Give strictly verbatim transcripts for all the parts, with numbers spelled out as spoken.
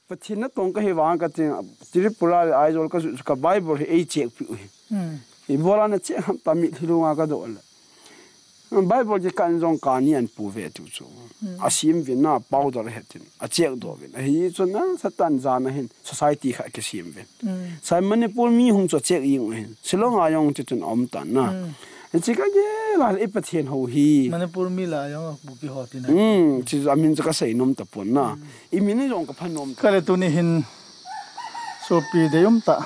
pathina tong ka he wang ka ting Tripura aizol ka ka Bible he ei check pi i bola na che ham ta mi thilunga ka do la Bible je kan jong ka ni an pu ve tu chu asim vin na powder hetin a check do vin hi chu na satan jana hin society kha ke sim vin sai Manipur mi hung cho check ing hin silonga yong ti tun om tan na chỉ cái gì là ít bát thiên hậu hi Manipur mi là giống bục kỳ họ tin um chỉ là mình chỉ có xây nôm tập bốn na ý mình này giống cái phần nôm cái này tụi này hin sopi de yum ta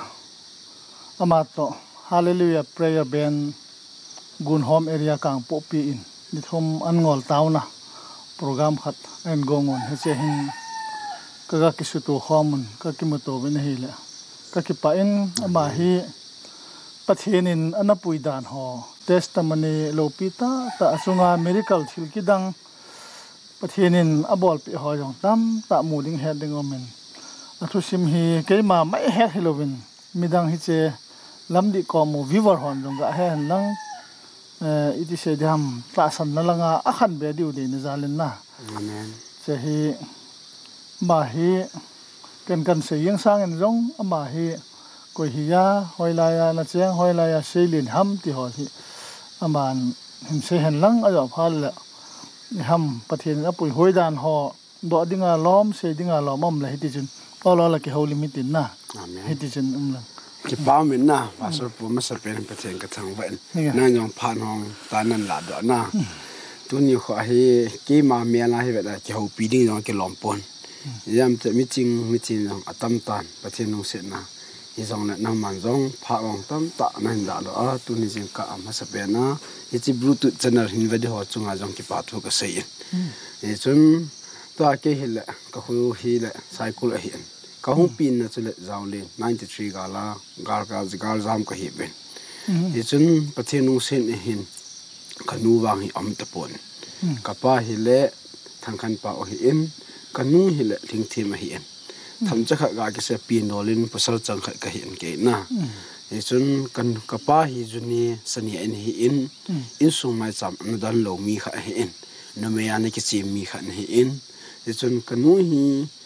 amato hallelujah prayer band gun home area kang popi in ni thom an ngol taw na program khat en gongon he che hin kaga kisu to khomun ka kimoto ben hi la ka ki pa in ama hi pathianin anapui dan ho testimony lopita ta asunga miracle thil kidang pathianin abol pi ho jong tam ta muding heading omen athu sim hi keima mai he helovin midang hi che lamdi ko mu viewer hon jong ga he lang iti se dam ta san na langa akhan be diu de na zalen na amen che hi ma hi ken kan se yang sang en jong ama hi ko hi ya hoilaya na cheng hoilaya seilin ham ti ho hi aman him se hen lang a jo phal la ham pathin a pui hoidan ho do dinga lom se dinga lom om la hiti jun olo la ki holy mitin na amen hiti jun um la ki pa min na wa so pu ma sa pen pathin ka thang wen na yong phan hong ta nan la do na tu ni kho hi ki ma me la hi da ki ho pi ding yong ki lom pon yam te meeting meeting atam tan pathin no se na i zong na nang man zong pha ong tam ta nan da lo a tu ni jing ka ma sa pe na i chi bluetooth channel hin ve de ho chunga jong ki pa thu ka sei e chun to a ke hil ka hu hi le cycle a hin ka hu pin na chule zawle ninety-three ga la gar ga gar jam ka hi ben e chun pathin nu sen hin ka nu wang hi am ta pon ka pa hi le thang khan pa o hi in ka nu hi le thing thim a hi in tham cha kha ga ke se pin dolin pasal chang kha ka hin ke na e chun kan kapa hi juni sani en hi in in su mai cham na dan lo mi kha hi in no me ani ki chi mi kha hi in e chun kanu hi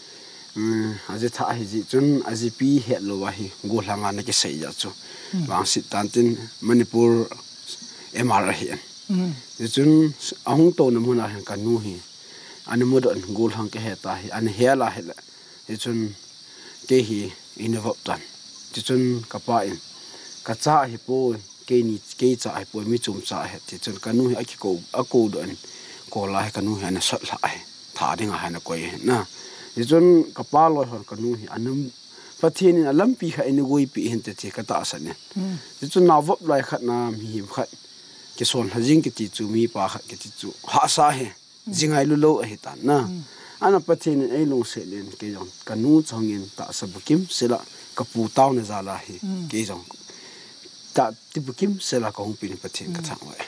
aje tha hi ji chun aji pi he lo wa hi go langa na ki sei ya chu wang sit tan tin Manipur mr hi e chun ahung to na mu na kanu hi ani mo don go lang ke he ta hi ani he la he e chun ke hi involve tan ti chun kapa in ka cha hi po ke ni ke cha hi po mi chum cha he ti chun kanu hi aki ko ako don ko la he kanu hi na sat la ai tha ding ha na ko ye na ti chun kapa lo hon kanu hi anum pathin in alam pi kha ini goi pi hin te che ka ta sa ne ti chun na vop lai khat na mi him khat ke son hajing ki ti chu mi pa khat ki ti chu ha sa he jingai lu lo hi ta na ana pathin ai long se len ke jong kanu chongin ta sabukim sela kapu taw na zala hi ke jong ta tibukim sela ka hung pin pathin ka thang wa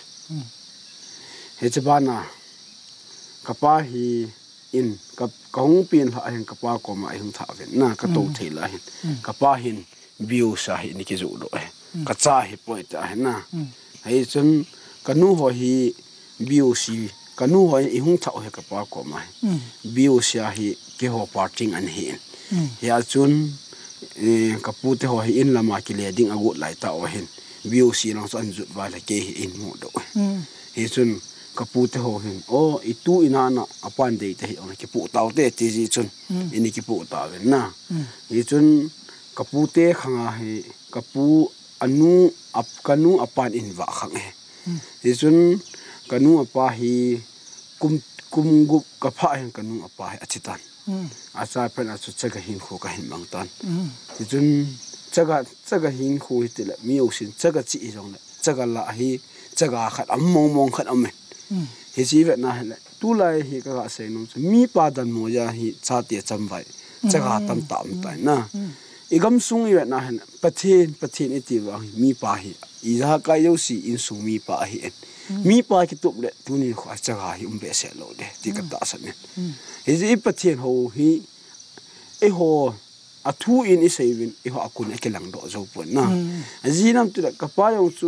he chabana kapa hi in ka hung pin la hin kapa ko ma hin tha ven na ka to thela hin kapa hin biu sa hi ni ke zu do ka cha hi point a na hai chun kanu ho hi biu si kanu hoi i hung thau he ka pa ko mai biu sia hi ke ho parting an hin ya chun e ka pu te ho hi in lama ki le ding agut lai ta o hin biu si long san jut wa la ke hi in mu do he chun ka pu te ho hin o i tu ina na apan de te hi on ki pu taw te ti ji chun ini ki pu ta ven na he chun ka pu te khanga he ka pu anu ap kanu apan in wa khang he he chun kanu apa hi kum kum gup ka pha hin kanu apa hi achitan acha pen achu chaga hin kho ka hin bang tan ti chun chaga chaga hin kho hi tela mi osin chaga chi jong la chaga la hi chaga khat am mong mong khat am hi chi vet na hele tu lai hi ka ga se nom mi pa dan mo ya hi cha te cham vai chaga tam tam tai na igam sung i vet na hen pathin pathin iti wa mi pa hi i ja ka yo si in sung mi pa hi mi pa ki tup le tu ni kho chaga hi um be se lo de ti ka ta sa ne hi ji pathian ho hi e ho athu in i seivin e ho akun e kelang do zo pon na ji nam tu ka pa yo chu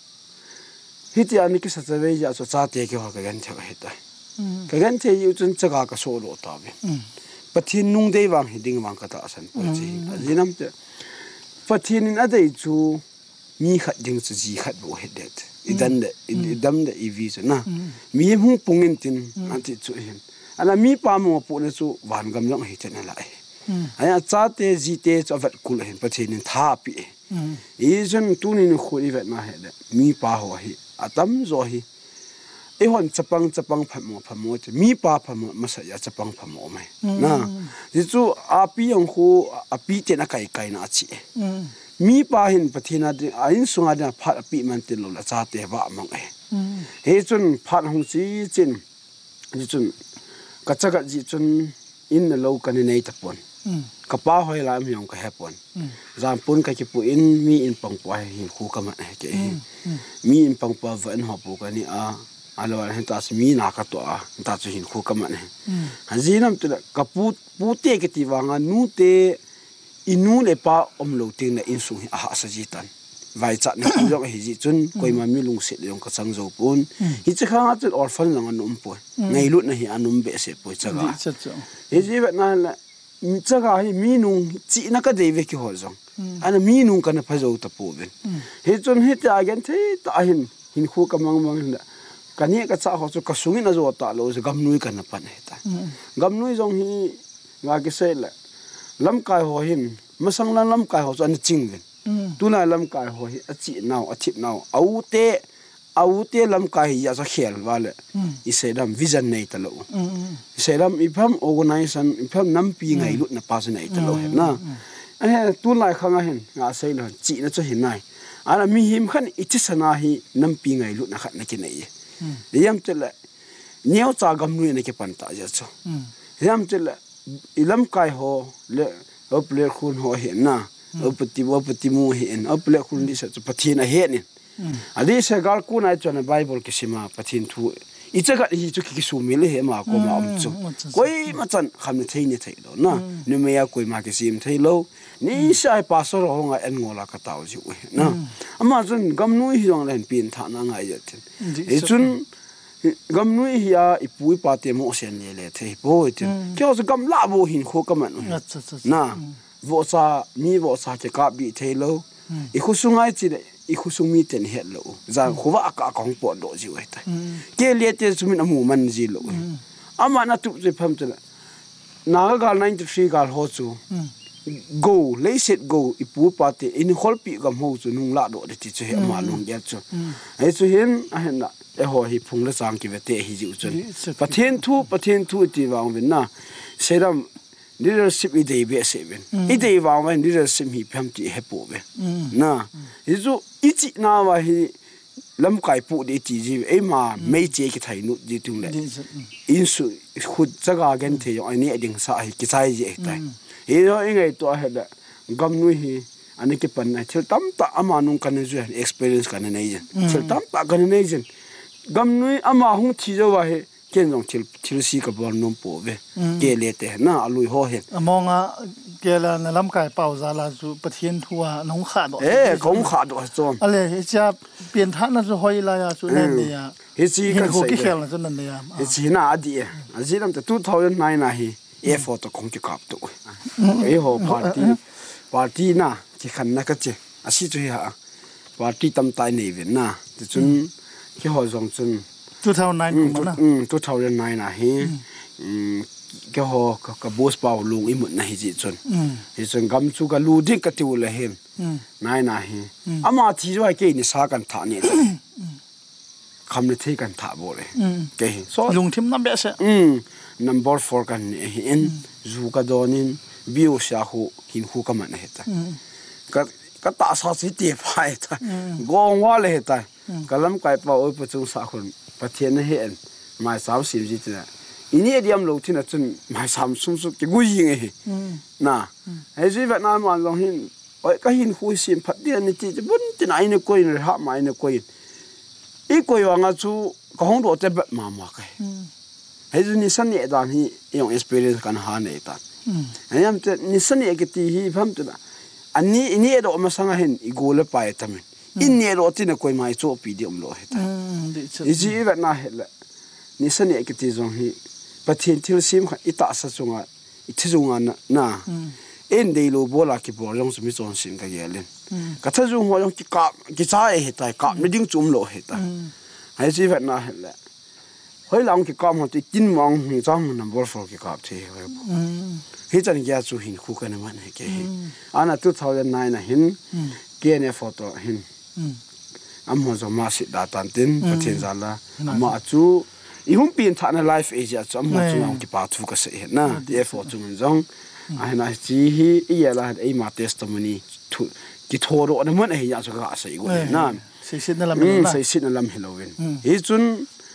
hi ti ani ki sa chawe ja so cha te ki ho ka gan the he ta ka gan the yu chun chaga ka so lo ta be pathin nung dei wang hiding wang kata san po chi zinam te pathin in adai chu mi khat ding chu ji khat bo hedet idan de idam de ev chu na mi hu pungin tin anti chu hin ala mi pa mo pu na chu wan gam long hi chen la ai aya cha te ji te chu vat kul hin pathin in tha pi e jon tunin khuri vet na hede mi pa ho hi atam zo hi e hon chapang chapang phamo phamo mi pa phamo masa ya chapang phamo mai na ji chu api ang khu api te na kai kai na chi mi pa hin pathina de ain sunga de phat api man te lo la cha te ba mang e he chun phat hong chi chin ji chun ka chaga ji chun in na lo kan nei ta pon ka pa hoi la mi ong ka hepon zam pun ka ki pu in mi in pang pa hin khu ka ma ke mi in pang pa van ho pu ka ni a alo hen ta mi na ka to a ta chu hin khu ka ma ne haji nam tu ka pu pu te ke ti wanga nu te inu le pa om lo ting na in su a sa ji tan vai cha na ku jong hi ji chun koi ma mi lung se le ong ka chang zo pun hi cha kha chu orphan lang an um po ngai lut na hi anum be se po cha ga hi ji ba na la cha ga hi mi nung chi na ka de ve ki ho zong ana mi nung ka na pha zo ta po ben hi chun hi ta gen the ta hin hin khu ka mang mang na kani ka cha ho chu ka sungin a zo ta lo se gam nui ka na pan he ta gam nui zong hi nga ki se la lam kai ho hin masang lan lam kai ho chu an ching ben tu na lam kai ho hi a chi naw a thip naw au te au te lam kai ya sa khel wale i se dam vision nei ta lo i se dam i pham organization i pham nam pi ngai lut na pa sa nei ta lo he na a tu lai khanga hin nga sei lo chi na chu hin nai ana mi him khan i chi sana hi nam pi ngai lut na khat na ki nei yam chela nyau cha gam nui na ke pan ta ja chu yam chela ilam kai ho le ople khun ho he na opati opati mu he en ople khun li sa chu pathina he ni ali se gal ku na chona bible ke sima pathin thu i chaga hi chu ki su mi le he ma ko ma am chu koi ma chan kham ne thei ne thei do na ni me ya koi ma ke sim thei lo ni sai pastor ho nga en ngola ka taw ji na ama chun gam nui hi rong len pin tha na nga ya tin e chun gam nui hi a ipui pa te mo sen le le thei bo tin kyo so gam la bo hin kho ka man na vo sa mi vo sa ke ka bi thei lo i khu sungai chi de i khu sung mi ten het lo za khuwa ka kong po do ji we ta ke le te sumin amu man ji lo ama na tu je pham chana na ga ninety-three gal ho chu go lay set go ipu pa te in hol pi gam ho chu nung la do de ti chu he ma lung ya chu ai chu hin a hen na e ho hi phung la chang ki ve te hi ji chu pathen thu pathen thu ti wang wen na seram leadership i dei be se ben i dei wang wen leadership hi pham ti he po be na i chu i chi na wa hi lam kai pu de ti ji e ma mei che ki thai nu ji tung le in su khud chaga gen the yo ani ading sa hi ki chai ji ta e ro i ngai to ha da gam nu hi ani ki pan na thil tam ta ama nung kan ju experience kan nei jen thil tam ta kan nei jen gam nu ama hung thi jo wa he ken jong thil thil si ka bol nom po ve ke le te na alui ho he amonga ke la na lam kai pau za la zu pathian thua nong kha do e kong kha do chom ale cha pian tha na zu hoi la ya chu len ne ya he chi kan ko ki khel na chu nan ne ya he chi na adi a ji lam ta two thousand nine na hi e photo kong ki kap to e ho party party na ki khan na ka che asi chu ha party tam tai nei ven na ti chun ki ho jong chun two thousand nine ko na um two thousand nine na hi um ke ho ka boss pau lung i mut na hi ji chun hi chun gam chu ka lu dik ka tu le hen nai na hi ama thi jo ke ni sa kan tha ni kham ne thei kan tha bo le ke so lung thim na be se um number four kan hi en zu ka donin bio sha hu hin hu ka man heta ka ka ta sa si te phai ta gong wa le heta kalam kai pa oi pu chu sa khun pathian na he en mai saw sim ji ta ini diam lo thina chun mai sam sum su ke gui yin he na he ji va na man long hin oi ka hin hu sim phat dia ni ti bun tin ai ne koi ne ha mai ne koi i koi wa nga chu ka hong do te ba ma ma ka he ji ni san ne dan hi yong experience kan ha ne ta ayam te ni san ne ke ti hi pham tu ani ini do ma sanga hen i go le pa ta men in ne ro ti ne koi mai cho pi diom lo he ta i ji va na he la ni san ne ke ti zong hi pathin thil sim kha ita sa chunga ที่จุงอันน่ะเอ็นเดลูโบลากิบอลยองสมิจอนสินกันเยลินก็ถ้าจุงหัวยองกิกะกิจ่ายเหตุใดกะไม่ดิ้งจุ่มโลเหตุให้ชีวิตน่ะเห็นแหละเฮ้ยเรากิกะมันจะกินมองหิ้งจ้องนับบอลฟอร์กิกะเที่ยวเฮ้ยจันแกจูหินคู่กันมันเฮ้ยแกอันนั้นtwo thousand nineน่ะหินเกณฑ์เนี่ยฟอโต้หินอันมันจะมาสิดาตันตินประเทศจาระมาจูอีหุ่นปีนท่านในไลฟ์เอเจนต์อันมันจะเอากิปาทูก็เสียนะที่เอฟอร์จูมันจงอันนั้นจีฮีอีเอล่ะไอ้มาเทสต์มันนี่ทุกิโทโร่อันมันเฮียจะก็อาศัยกูเลยนะใส่สินนั่นละมิลใส่สินนั่นละมิลวินอีจุน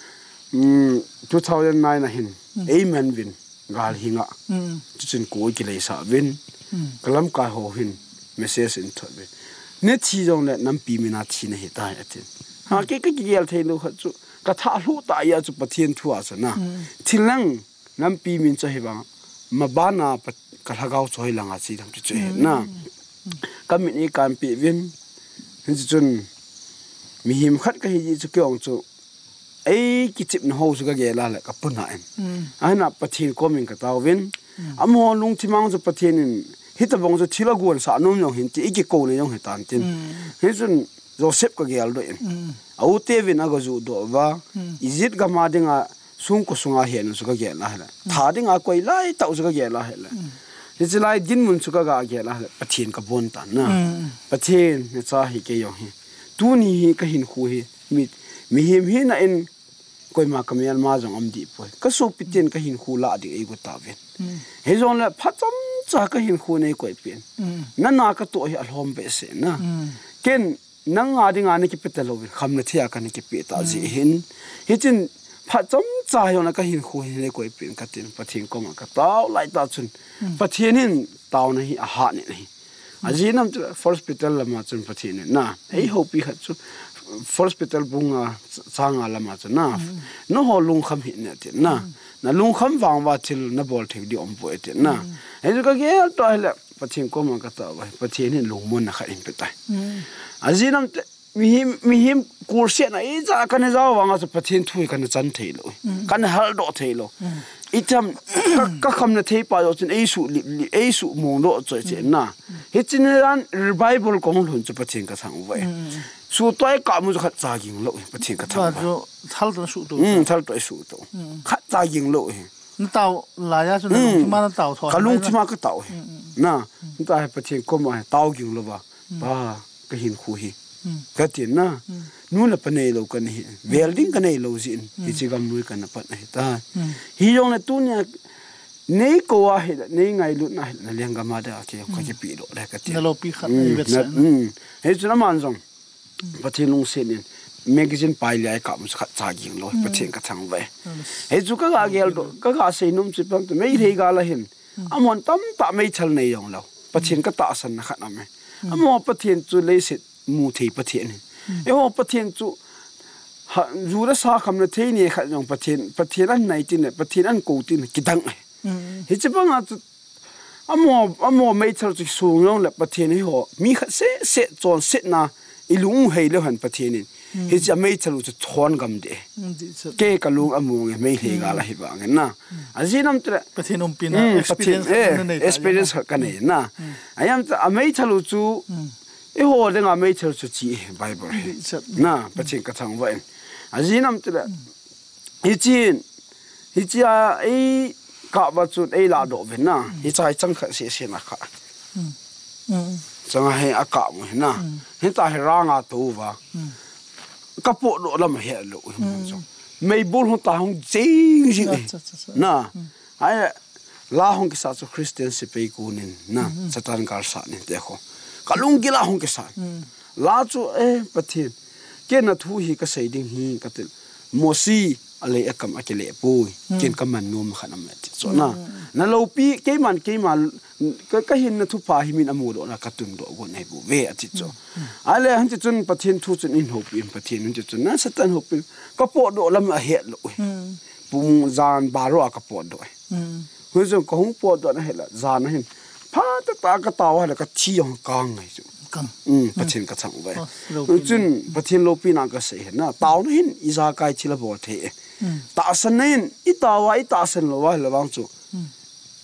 two thousand nineน่ะหินเอมันวินกาลหิงะจุนกูกิเลสวินกลัมกาโฮหินเมสเซจอินทวินเนี่ยที่จงเนี่ยน้ำปีมินาทีเนี่ยตายอันนี้หากเกี่ยวกับเกี่ยวกับลูกจุกระทะลูกตายจุปะเทียนทั่วสินะที่หลังน้ำปีมินจะเห็นว่ามาบ้านน่ะกระทะเขาจะเห็นหลังอาชีพทำจุดเห็นนะก็มีในการปีวินเห็นจุนมีหิมขัดก็เห็นจุเกี่ยวกับจุไอ้กิจมันหัวสุกเกล้าเลยกับปุ่นหายอันนั้นปะเทียนก็มีกระตาวินอ่ะมอลุงที่มังจุปะเทียนฮิตบงจะทีละกวนสานุ่มยองเห็นที่อีกกูเนี่ยยองเห็นตานจินเฮ้ยจนโจเซฟก็เกลด้วยเอาเทวินอาก็จูดว่าอิจิตก็มาดิ่งอ่ะสุ่งก็สุ่งอาเห็นสุกเกล้าเลยท่าดิ่งอ่ะก็ไล่เต่าสุกเกล้าเลยฮิตไล่ดินมุนสุกกาเกล้าเลยปะเทียนกับบุญตันนะปะเทียนเนี่ยจ้าฮิเกยองเฮตัวนี้ก็หินคู่เฮมีมีหิมหินน่ะเอ็นก็มาคำยันมาจงอมดีป่วยก็สูบปิดเทียนก็หินคู่ละดิ่งไอ้กูตาเวนเฮ้ยจงเลยพัดจมจากก็เห็นคู่ในก๋วยเปลี่ยนนั่นนาก็ตัวให้อารมณ์เบสนะเก่นนั่งงาดิงานนี่กิเป็นตลอดคำนั้นที่อาการนี่กิเป็นตาจีเห็นเห็นจนพัดจมจ่ายนะก็เห็นคู่ในก๋วยเปลี่ยนก็ตินปะเทียนก็มาก็ต้าวไล่ตาจนปะเทียนนี่ต้าวนี่อาหารนี่อาจีนั่นตัวฟอร์สปิตอลละมาจนปะเทียนนี่นะไอ้หัวปีหัดจนฟอร์สปิตอลบุงอ่ะสร้างอะไรมาจนนะน้องหัวลุงคำเห็นเนี่ยตินะนั่นลุงคำฟังว่าทิลนับบอลเทวดีอมป่วยตินะเฮ้ยก็เกี่ยวตัวเหล่าปะเทียนก็มันก็ตัวไว้ปะเทียนนี่ลุงมันนะขัดอินไปตายอาจีนั่นมีหิมมีหิมกูเสียนะไอ้จ้ากันเนี่ยจ้าว่างั้นปะเทียนทุยกันเนี่ยจันเทโลกันเนี่ยฮัลโดเทโลอีทำก็คำเนี่ยเทปไปจนไอ้สุไอ้สุมองโลจอยเจนนะเฮ้ยจีนร้านรีไวเบิลของหลุนจะปะเทียนก็ทางไว้สุดท้ายก็มันจะขัดจากิงโลปะเทียนก็ทางไว้ทัลตัวสุดตัวอืมทัลตัวสุดตัวขัดจากิงโลนั่นเต่าหลายอย่างจนลุงที่มานั่นเต่าถอดก็ลุงที่มาก็เต่านะนั่นแต่ปะเทียนก็มาเต่ากิงโลบ่บ้าก็เห็นคู่เฮก็เห็นนะนู่นละปนเอโลกันเฮเวลดิ้งกันเอโลสินที่จะกำมือกันนะปนเฮตาฮิยองเนี่ยตัวเนี่ยนี่ก็ว่าเฮนี่ไงลุนะนั่นเลี้ยงกันมาได้โอเคก็จะปีโลได้ก็เห็นนั่นโลปีขัดอีเวสเซนเฮ้ยจุดมันจงปะเทียนลุงเซนินแมกกาซีนไปเลยกับมันขัดจากิงโลปะเทียนก็ทางไว้เฮ้ยจุกก็อาเกลโดก็อาศัยนุ่มสิบังแต่ไม่เฮกาละเห็นอ่ะมันตั้มตะไม่ชัลในยองเราปะเทียนก็ตาสันนะครับนะแม่อ่ะมันปะเทียนจุเลยสิมูทีปะเทียนเอ้าปะเทียนจุจูระสาคำนั้นเทียนี่ขัดยองปะเทียนปะเทียนอันไหนจีเนี่ยปะเทียนอันกูจีเนี่ยกิดังเฮ้ยจะบังอ่ะอ่ะมันอ่ะมันไม่ชัลจุสูงยองเลยปะเทียนให้หัวมีขัดเสเสจวนเสนะอีลุงเฮยเลยหันปะเทียนนี่เฮ้ยจะไม่ชัลจุทอนกำเดเก๋กับลุงอ่ะมึงไม่เฮกาละฮิบังนะอาจีนั่นตัวปะเทียนอมปีน่ะ experience นั่นเอง experience กันเองนะไอ้ยังจะอ่ะไม่ชัลจุไอ้หัวเรื่องไม่เท่าสุดที่ไบเบิลน่ะประเทศกระทั่งวันอาจีนั่นตัวละฮิจินฮิจิอาไอ้กาบัดสุดไอ้ลาโดเวนน่ะฮิจายจังขัดเสียเสียนะคะจังให้อากาศมันน่ะฮิตาให้ร่างอาตัววะกระปุกโดดแล้วมาเห็นลูกไม่บุญของตาของจริงจริงน่ะไอ้ลาของกิสาสุคริสเตียนสิไปกูนินน่ะสถานการณ์สารนี่เด็กก็ลุงกิลาหงกษัตริย์ลาจูเอปะเทียนเกณฑ์นัทูฮีก็ใส่ดิ่งฮีก็ติโมซีอะไรเอกมอักเลปุยเกณฑ์ก็มันนุ่มขนาดนั้นส่วนน่ะนั่นเราปีเกมันเกมันก็ก็เห็นนัทุพาหิมินอมูโดนะกตุนโดกุนให้บุเวอจิตโจอะไรหันจิตจนปะเทียนทูจนอินหบินปะเทียนหันจิตจนนั่นสตันหบินก็ปวดโดลำเหียลุยปุงจานบารัวก็ปวดด้วยเฮ้ยจนก็หงปวดโดนเห็นละจานนั่นพาตตากระตาวอะไรก็ที่ยองกางไงจุอืมประเทศก็ทั้งไว้จุนประเทศโลปีนักก็เสียนะตาวนี่อิจาไกชิลบอลเทตาสันนี่อิตาวาอิตาสันโลวะระวังจุ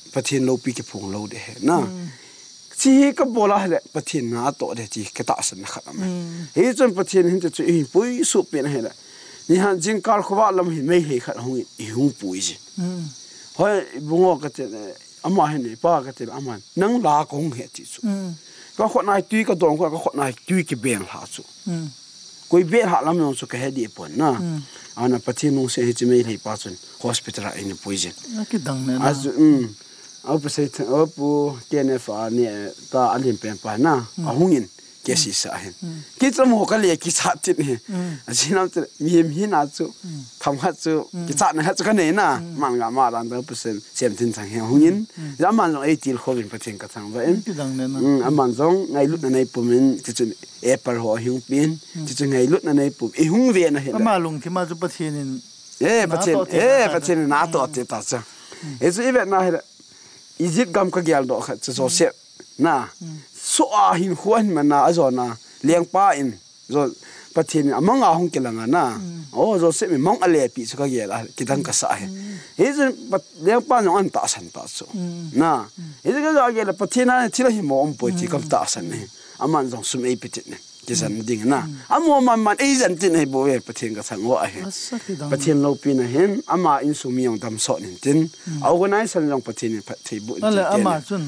pathian lo pi ke phung lo de he na chi ka bola le pathian na to de chi ka ta san khat am he chon pathian hin te chu hi pui su pe na he la ni han jing kal khwa lam hi mei he khat hong i hung pui ji hoi bungo ka te ama he ni pa ka te ama nang la kong he chi chu ka khot nai tui ka dong ka khot nai tui ki beng ha chu koi be ha lam no chu ka he di pon na ana pathian nong se he chi mei le pa chun hospital a in pui ji ki dang ne as um au se au pu tiene fa ni ta alim pen pa na a hungin ke si sa hen ki cham ho ka le ki sa tin he asinam te mi mi na chu tham ha chu ki cha na ha chu ka ne na man ga ma ran da percent sem tin chang he hungin ya man lo eighty khovin pathian ka chang ba en ki dang ne na um aman zong ngai lut na nei pumin ti chun apple ho hung pin ti chun ngai lut na nei pum e hung ve na he ma lung thi ma chu pathian in eh pathian eh pathian na to te ta cha e chu ibe na he Egypt gam ka gyal do khat so se na so a hin huan mana azona leng pa in zo pathin among a hong kelanga na o zo se mi mong ale pi so ka gyal kidang ka sa he he zo leng pa no an ta san ta so na he zo ga gyal pathina thila hi mo om po chi kam ta san ne aman zo sum e pitit ne ki san ding na amo man man e zan tin he bo e pathin ka sang wa he pathin lo pi na hen ama in su mi yong dam so nin tin organization long pathin thi bu ala ama chun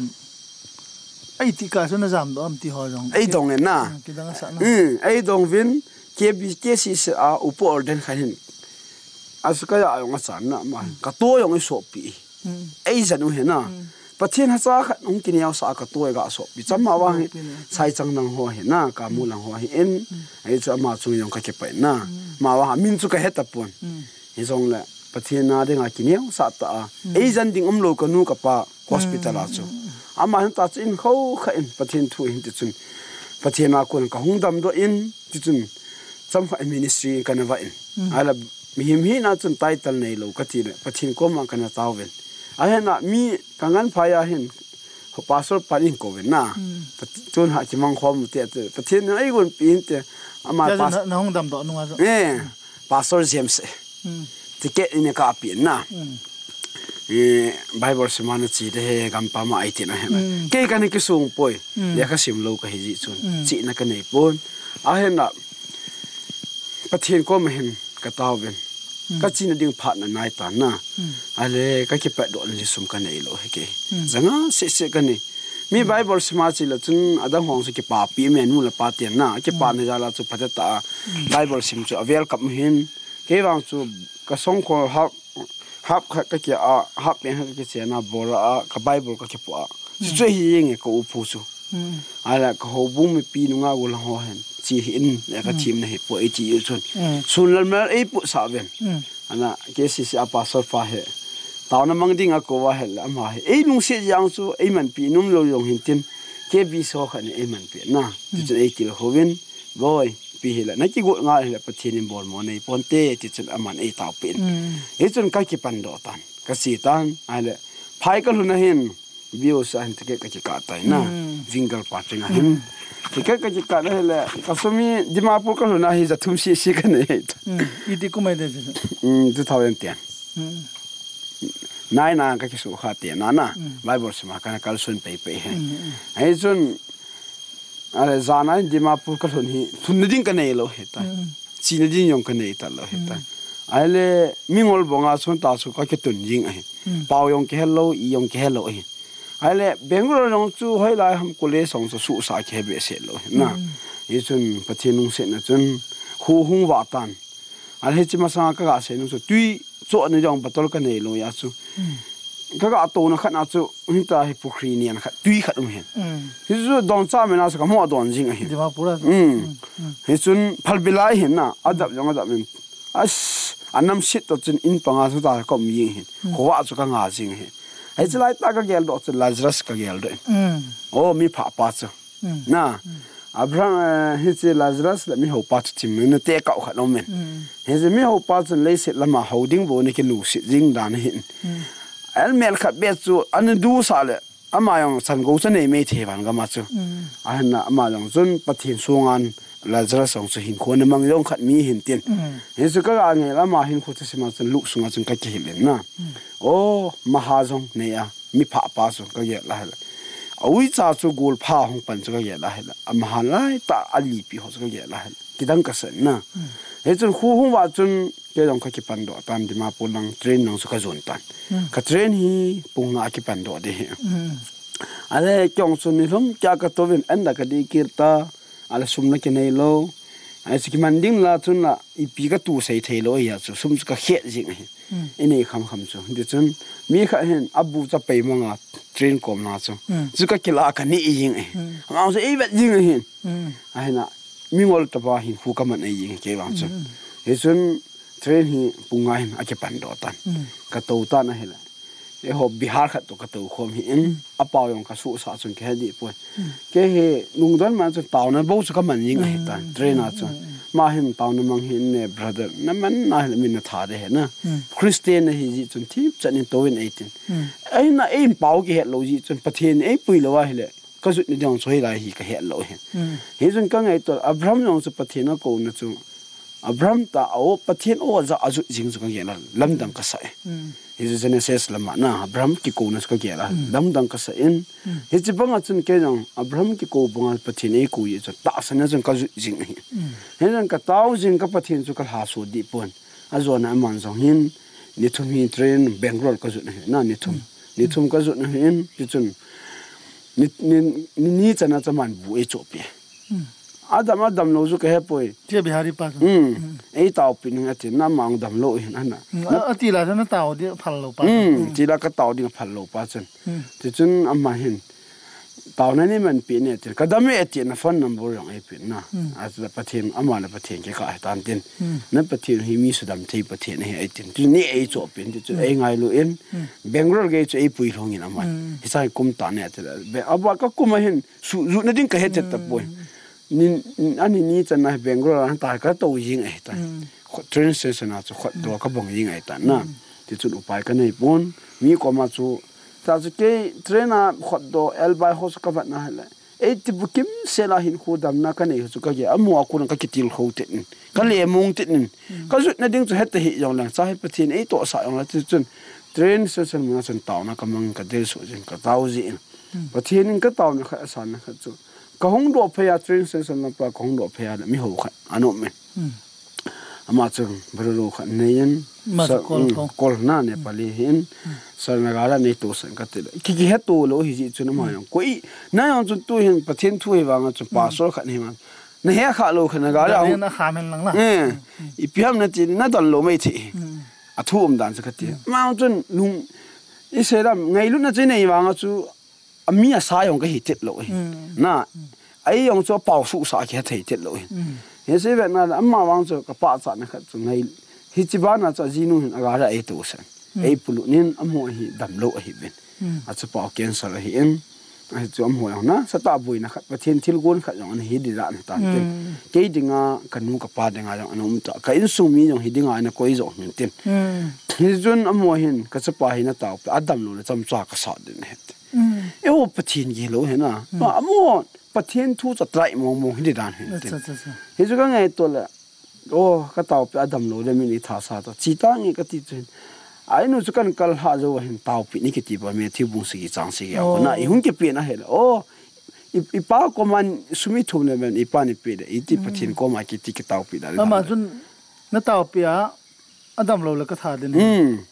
ai ti ka chun jam do am ti ho jong ai dong na ki dang sa na um ai dong vin ke bi ke si se a upo orden khahin asuka ya yong sa na ma ka to yong so pi ai zanu he na pathin ha cha khat ung kin yaw sa ka to ga so bi cham ma wa sai chang nang ho he na ka mu lang ho hi en ai cha ma chu yong ka ke pa na ma wa min chu ka heta pon hi zong la pathin na de nga kin yaw sa ta ai zan ding um lo ka nu ka pa hospital a chu ama han ta chin kho kha in pathin thu hin ti chun pathin a kun ka hung dam do in ti chun cham kha ministry kana va in ala mi him hi na chun title nei lo ka ti pathin ko ma kana tawen ahena mi kangan phaya hin pastor parin ko na chun ha chi mang khom te pathin ai gon pin te ama pas na hung dam do nu nga eh pastor james ticket in ka pin na e bible semana chi de gam pa ma ai ti na he ke kan ki sung poi le ka sim lo ka hi ji chun chi na ka nei pon a he na pathin ko ma hin ka tawen ka chi na ding phat na nai ta na ale ka ki pa do ni sum ka nei lo he ke zanga se se ka ni mi bible semana chi la chun ada hong se ki pa pi me nu la pa tian na ki pa ne ja la chu phat ta bible sim chu avel kap hin ke wang chu ka song ko ha hap kha ka ki a hap pe ha ka che na bora a ka bible ka ki pu a chu chu hi yeng ko u phu chu ala ka ho bu mi pi nu nga ul ho hen chi hin le ka thim na he po e chi yu chun sun lal mer e pu sa ven ana ke si si a pa so fa he taw na mang ding a ko wa he la ma he e nung se yang chu e man pi num lo yong hin tin ke bi so kha ni e man pi na ti chu e ki ho ven boy pi hela na ki go nga hela pathin bol mo nei ponte ti chun aman e taw pin e chun ka ki pan do tan ka si tan ale phai ka lu na hin bio sa han te ka ki ka tai na finger patting hin te ka ka ki ka na hela ka sumi dimapur ka lu na hi za thum si si ka nei i ti kumai de um two thousand ten nai na ka ki su kha te na na bible sama ka kal sun pe pe he ai chun ale zana dimapur ka thun hi thun ding ka nei lo heta chin ding yong ka nei ta lo heta ale mingol bonga chon ta chu ka ke tun jing a paw yong ke hello i yong ke hello hi ale bengaluru nong chu hoi lai ham kole song chu su sa ke be se lo na i chun pathinung se na chun hu hung wa tan ale chi ma sa ka ga se nu chu tui cho ne jong batol ka nei lo ya chu ka ga to na khat na chu hinta hi pukhri nian khat tui khat um hen hi chu don cha me na sa ka mo don jing a hi dima pura um hi chun phal bilai hin na adap jong adap min as anam sit to chun in panga chu ta ko mi hin khowa chu ka nga jing he ai chlai ta ka gel do chu lazarus ka gel do o mi pha pa chu na abraham hi che lazarus la mi ho pa chu tim ne te ka khat no men he je mi ho pa chu le se lama holding bo ne ke nu si jing dan hin al mel khat be chu an du sa le ama yong san go chen nei me the ban ga ma chu a na ama yong chun pathin sungan lazarus song chu hin khon mang yong khat mi hin tin he chu ka ga nge lama hin khu chu sima chun lu sunga chun ka ki hin na o mahazong ne ya mi pha pa so ka ye la la awi cha chu gol pha hong pan chu ka ye la la am han lai ta ali pi ho chu ka ye la kidang ka sen na he chun hu hu wa chun ke dong ka ki pan do tam di ma pu lang train nang su ka zon tan ka train hi punga ki pan do de ale kyong sun ni lom kya ka to vin anda ka di kirta ala sumna ke nei lo ai siki manding la chun la i pi ka tu sei thei lo ya chu sum ka khe jing hi ine kham kham chu de chun mi kha hen abu cha pe manga train kom na chu chu ka kila ka ni ying hi ma so e bet jing hi ai na mi ngol ta ba hin hu ka man ai ying ke wang chu he chun train hi pungai a ke pan do tan ka to ta na hela e ho bihar khat to ka to khom hi in apaw yong ka su sa chun ke di poi ke he nung don ma chu taw na bo chu ka man ying hi tan train a chu ma hin taw na mang hin ne brother na man na hel min na tha de he na christian hi ji chun thip chanin to in eighteen ai na ai paw ki he lo ji chun pathen ai pui lo wa hele ka zu ni dong choi lai hi ka he lo he he chun ka ngai to abraham yong chu pathen na ko na chu abraham ta o pathen o za azu jing chu ka ge na lam dang ka sa is Genesis lama na Abraham ki ko nas ka kela dam dang ka sa in he chi banga chun ke jang Abraham ki ko banga pathin e ku ye cha ta sana chun ka jing hi he jang ka taw jing ka pathin chu ka ha su di pon azona man jong hin ni thum hi train Bangalore ka ju na ni thum ni thum ka ju hin chi chun ni ni ni chana chaman bu e chopi adam adam lo zu ka he poi tia bihari pa um ei taw pin ati na mang dam lo hin ana ati la na taw di phal lo pa um ti la ka taw di phal lo pa chen ti chun amma hin taw na ni man pi ne ti ka dam e ti na phone number yong e pin na as la pathin amma la pathin ke ka tan tin na pathin hi mi su dam thei pathin he ai tin ti ni ei cho pin ti chu ei ngai lu in Bangalore ge chu ei pui long in amma hi sai kum ta ne ti be aba ka kum hin su zu na din ka he te ta poi ni ani ni chan na Bangalore an ta ka to ying ai ta train station a chu khat do ka bong ying ai ta na ti chu upai ka nei pon mi ko ma chu ta chu ke train a khat do el bai hos ka va na hala e ti bukim se la hin khu dam na ka nei chu ka ge amu a ku na ka kitil kho te nin ka le mung te nin ka zu na ding chu het hi yong lang cha he pathin ei to sa yong la ti chun train station ma chan taw na ka mang ka del so jin ka taw ji pathin ka taw na kha sa na kha chu ka hong do phe ya train station na pa hong do phe ya mi ho kha ano me ama chu bro kha nein sa kol na ne pali hin sar na gala ne to san ka te ki ki he to lo hi ji chu na ma yong koi na yong chu tu hin pathen thu he wa nga chu pa so kha ni ma na he kha lo kha na gala na kha men lang na eh i piam na ti na don lo mai thi a thu um dan sa ka ti ma chun lung i se ram ngai lu na che nei wa nga chu ami a sa yong ka hi tet lo na ai yong cho pau su sa ke thei tet lo he se ve na amma wang cho ka pa cha na kha chu ngai hi chi ba na cha ji nu aga ra ai to san ai pulu nin amo hi dam lo hi ben a chu pa cancel hi in ai chu am ho na sa ta bui na kha pathen thil gon kha yong hi di ra na ta ke dinga kanu ka pa dinga yong anum ta ka in su mi yong hi dinga na koi zo min tin hi jun amo hin ka cha pa hi na ta adam lo na cham cha ka sa din he e o pathin gi lo he na pa amo pathin thu cha trai mong mong hi dan he he chu ka ngai to la o ka taw pe adam lo le mi ni tha sa to chi ta ngi ka ti chen ai nu chu kan kal ha zo hin taw pi ni ki ti ba me thi bu si gi chang si ga na i hun ke pe na he la o i pa ko man sumi thu ne men i pa ni pe de i ti pathin ko ma ki ti ki taw pi da ama chun na taw pi a adam lo la ka tha de ni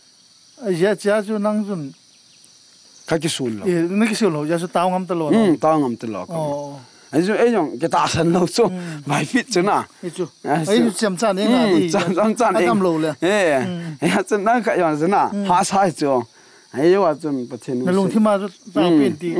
ya cha chu nang chun ka ki sun lo e na ki sun lo ya su taw ngam ta lo um taw ngam ta lo ko ai ju ai yong ke ta san lo chu mai fit chu na ai chu ai ju cham chan ne nga di cham cham chan adam lo le eh ya chen na ka yong zna ha sai chu ai yo wa chun pathen na long thi ma taw pi ti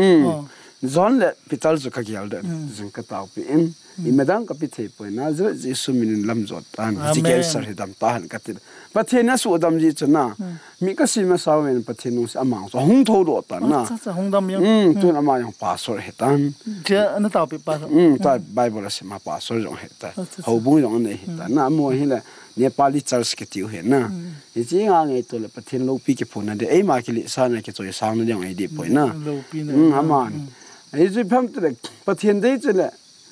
zon le pital zu ka gyal de zin ka taw pi in i medang ka pi thei poi na zra ji sumin lam zot tan ji ke sar hidam ta han ka ti pathen na su dam ji chuna mi ka si ma sawen pathen nu amang so hung tho do tan na cha hung dam yang um tu na ma yang pa so he tan je na taw pi pa um ta bible se ma pa so jong he ta ho bu jong ne he ta na mo he la Nepali church ke tiu he na i ji nga ngai to le pathen lo pi ke phona de ei ma ki li sa na ke choi sang na jong ai di poi na um aman ai ji pham te pathen dei che le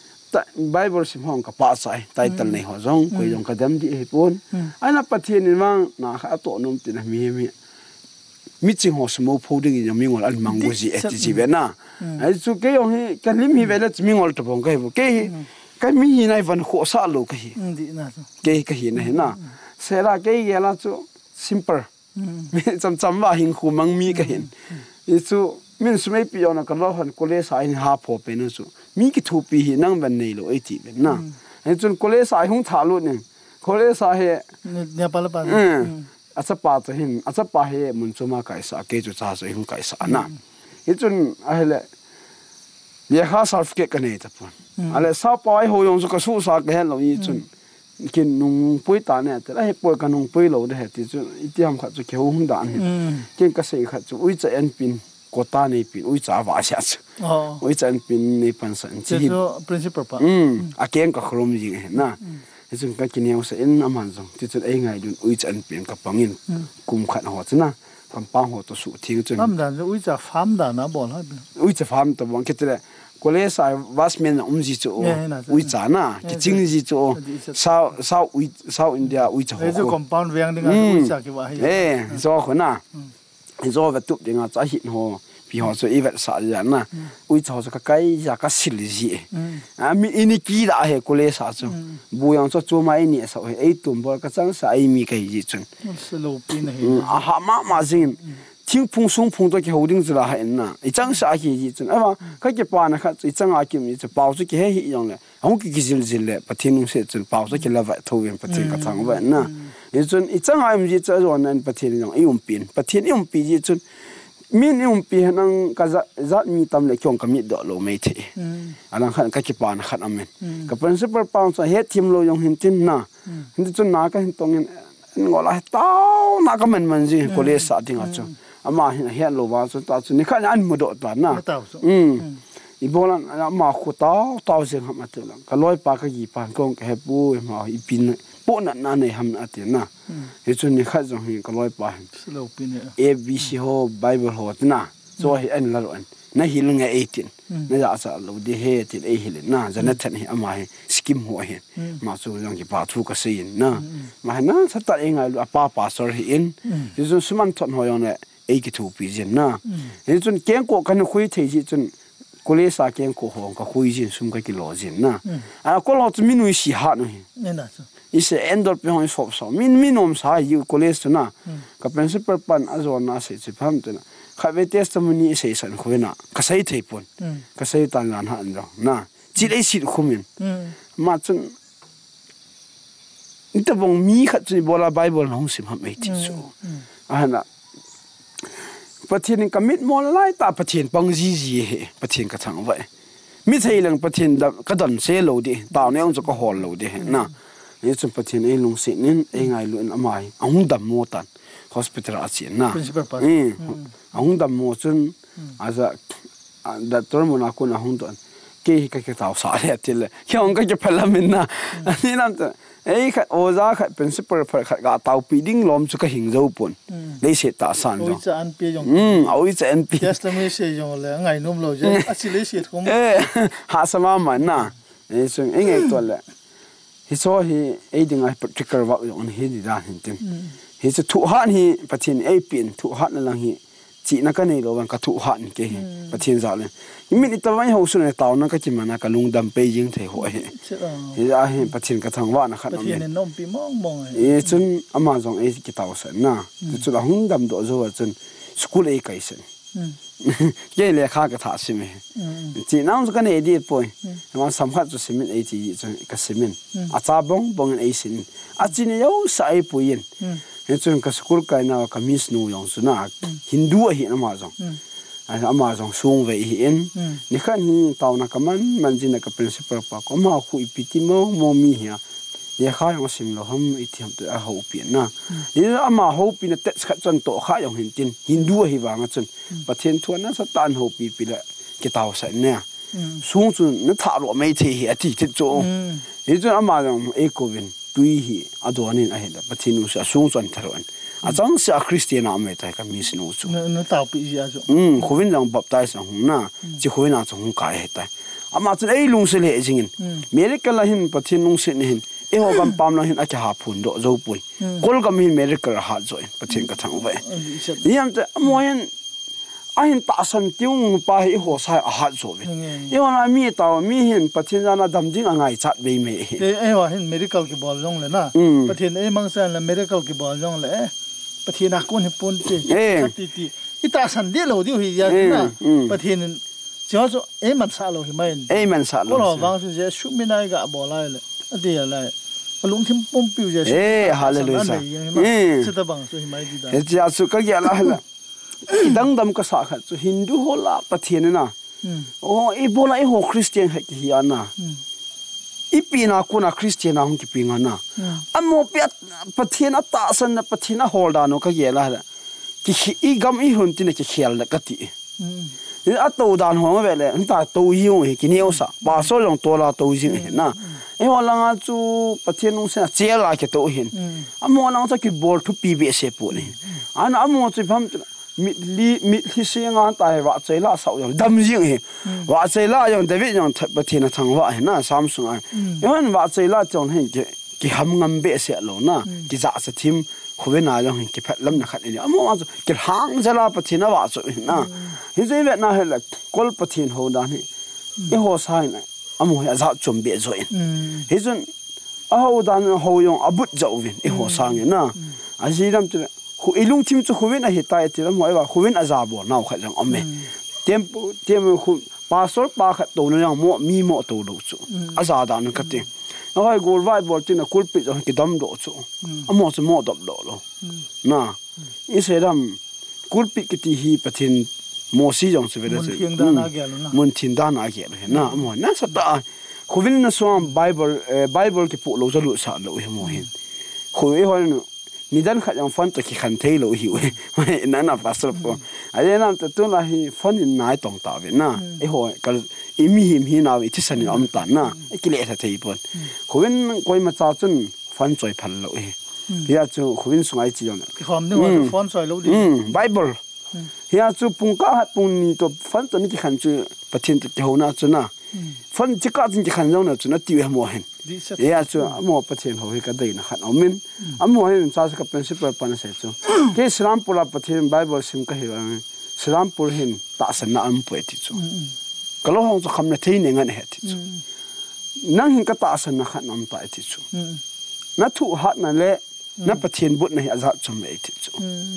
Bible sim hong ka pa sai title nei ho jong ko jong ka dam di he pon ana pathen ni mang na kha to nom ti na mi mi mi ching ho smo pho ding in mi ngol an mangu ji et ji ve na ai chu ke yong hi ka lim hi ve le mi ngol to bong ke ke cái mi hi này vẫn khổ sợ luôn cái cái cái hi này na sẽ là cái gì là chú simple chăm chăm vào hình khu mang mi cái hình ý chú mình suy nghĩ bây giờ cái lo hẳn cô lê sai hà phổ bên nữa chú mi cái thu pi hi năng bên này lo ấy thì bên na ý chú cô lê sai không thả luôn nè cô lê sai he Nepal pa à sắp pa cho hin à sắp pa he muốn chú mà cái sa cái chú cha rồi không cái sa na ý chú à là ye kha certificate ka nei tapon ale sa pai ho yong su ka su sa ke lo yi chun kin nung pui ta ne ta he poi ka nung pui lo de he ti chu itiam kha chu ke hung dan he kin ka sei kha chu ui cha en pin ko ta nei pin ui cha wa sha chu ui cha en pin nei pan san chi so principal pa um a ken ka khrom ji he na he chung ka kin yau sa en aman jong ti chu ei ngai dun ui cha en pin ka pangin kum khat ho chuna pam pa ho to su thing chun am dan ui cha farm da na bol ha ui cha farm to bang ketre cô lê sai vasmen um gì chỗ ui chả na cái chính gì chỗ sao sao ui sao India ui chả cái compound vàng đi ngang ui chả cái vậy eh do khối na do vật tụt đi ngang chả hiện hồ vì họ cho event sao vậy na ui chả cho cái gì cái xịt gì à mi ini kia đã hệ cô lê sao chứ bùi ông cho chú mai ini sao hệ ấy tụm bò cái trang sai mi cái gì chứ à ha mà mà zin听风送风到去后顶子啦，还呐，一张下去一阵，哎嘛，佢嘅班啊，佢一张下去，就包出去係一樣咧，我佢佢就就咧，不聽弄些就包出去啦，外頭邊不聽個湯位呐，一陣一張下唔係就係話不聽用用邊，不聽用邊一陣，面用邊能個日日咪當嚟講咁一度路未睇，啊，能看佢嘅班看阿面，個本身不包咗係添路用現天呐，一陣哪個當然我來到哪個門門先，嗰啲啥定啊做。ama hian lo wa chu ta chu ni khan an mu do ta na um i bolan ama khu ta ta se ham ate la ka loi pa ka gi pan kong ka he pu ma i pin po na na nei ham ate na he chu ni kha jong hi ka loi pa slow pin a b c ho bible ho na so hi an la ro an na hi lu nga eighteen na ya sa lo de he ti e hi le na jana than hi ama hi skim ho he ma chu jong ki pa thu ka se in na ma na sa ta e ngai lu pa pa sor hi in ju suman thon ho yong le ấy cái thu pi gen na he chun keng ko kan khui thei ji chun kole sa keng ko hong ka khui jin sum ka ki lo jin na a ko lo chu minui si ha no hi ne na chu i se endor pe hon so so min minom sa yu kole su na ka principal pan azon na se chi pham te na kha ve testimony se san khoi na ka sai thei pon ka sai tan lan han ro na chi dei si khumin ma chun inte bong mi khat chi bola bible hong sim ham ei ti chu a na pathian commit mo lai ta pathian pang ji ji he pathian ka thang vai mi thei lang pathian da ka dan se lo di ta ne ong ko hol lo di na ni chum pathian e lung se nin e ngai lu an amai ang dam mo tan hospital a chi na eh ang dam mo chun aza da tor mo na ko na hung don ke ka ka ta sa le til kyong ka ke phalamin na ni nam ta ấy khách ô giá khách principal phải khách gà tàu bị đinh lom cho cái hình dấu bún lấy sẽ tạ sản rồi ôi cha ăn bia dùng ừ ôi cha ăn bia just làm sẽ dùng là ngày nôm lâu chứ à chỉ lấy sẽ không ê hạ sao mà mà na ấy xong ấy ngày tuần lệ hi so hi ấy đừng ai particular vào dùng hi đi ra hiện tin hi sẽ thụ hạn hi phát hiện ấy biển thụ hạn là hi chỉ na cái này rồi bằng cái thụ hạn cái phát hiện ra lên nhưng mình tao vẫn hậu sinh tao nó cái chỉ mà na cái lung đầm bay dương thể hội thì ra hiện phát hiện cái thằng vợ nó khát phát hiện nôm bị mong mong ấy chân Amazon ấy cái tao sinh na chân là hung đầm độ rồi chân school ấy cái sinh cái này khác cái thà sinh chỉ nào cái này đi bôi mà sắm khát cho sinh ấy chỉ chân cái sinh à cha bông bông ấy sinh à chỉ này yêu sai bôi yên thế chân cái school cái nào cái miss nu yong su na Hindu ấy Amazon Amazon sung về hiện ni khan hi tao na kaman manjin na ka principal pa ko ma khu ipiti mo mo mi hi ye kha yong sim lo ham itiam te a ho pi na ni ama ho pi na te khat chan to kha yong hin tin Hindu hi wa nga chun pathen thuan na sa tan ho pi pi la ki tao sa ne sung chun na tha ro mai the hi ati thi cho ni chun ama yong e ko vin tui hi adonin a he da pathinu sa sung chan tharon a chang sa Christian a me ta ka mi sinu chu nó tao bị gì à chu um khovin jang baptize hung na chi khoina chu hung kai he ta ama chu ei lung se le jingin medical la hin pathin lung se ne hin e ho gam pam lo hin a cha ha phun do zo pui kol gam hin miracle ha zo pathin ka thang ve yam te amoyan ahin ta san tiung pa hi ho sai a ha zo ve e wa mi ta mi hin pathin jana dam jing angai chat be me e e wa hin miracle ki bol jong le na pathin e mang san la miracle ki bol jong le pathin a kun hi pun ti ti ti ita san de lo di hi ya na pathin cho cho e man sa lo hi mai e man sa lo lo wang su je shu mi nai ga bo lai le a de lai lung thim pom piu je e hallelujah e se ta bang su hi mai di da e ja su ka ya la la dang dam ka sa kha chu hindu hola pathin na o e bola e ho christian ha ki ana i pina kuna christian na hung ki pinga na amo pet pathin ata san na pathin a holda no ka ya la ki i gam i hun tin ki khel la ka ti a to dan ho ve le ta to yi ho ki ni osa ba so long to la to jing na e ho la nga chu pathin nu se che la ke to hin amo na ta ki bol thu pi be se pu ni an amo chu pham mi li mi hi se nga ta wa che la sa yo dam jing he wa che la yo david yo pathin na thang wa he na samsung a yon wa che la chon he ki ki ham ngam be se lo na ki za sa thim khuwe na yo ki phat lam na khat ni amo ki hang jala pathin na wa chu na hi je ve na he la kol pathin ho da ni e ho sai na amo ya za chum be zo in hi jun a ho dan ho yong abut zo vin e ho sang na a ji ram tu khu ilung tim chu khuwen a hi tai ti ram wa khuwen a za bo naw kha jang ome tempo tem khu pastor pa kha to na mo mi mo to do chu a za da na ka ti hoi gol vai bol tin a kulpi jo ki dam do chu amo chu mo dop do lo na i se ram kulpi ki ti hi pathin mo si jong se ve de mun thin da na ge lo na mo na sa ta khuvin na so bible bible ki pu lo zo lu sa lo hi mo hin khu e hoi no ni dan kha jang fan to ki khan thei lo hi we na na pastor po a ye nam ta tu la hi fan in nai tong ta ve na e ho kal i mi him hi na wi ti san ni am ta na e ki le tha thei pon khuvin koi ma cha chun fan choi phal lo hi ya chu khuvin sungai chi yong ki khom ni wa fan choi lo di bible ya chu pung ka hat pung ni to fan to ni ki khan chu pathin ti ho na chu na fan chi ka jin ki khan jong na chu na ti we mo hen ya chu amo pathin ho hi ka dei na khan omin amo hen cha ka principal pan se chu ke sram pula pathin bible sim ka hi sram pul hin ta san na am pe ti chu kalo hong chu kham na thei ne ngan he ti chu nang hin ka ta san na khan am ta ti chu na thu hat na le na pathin but na hi azat chum me ti chu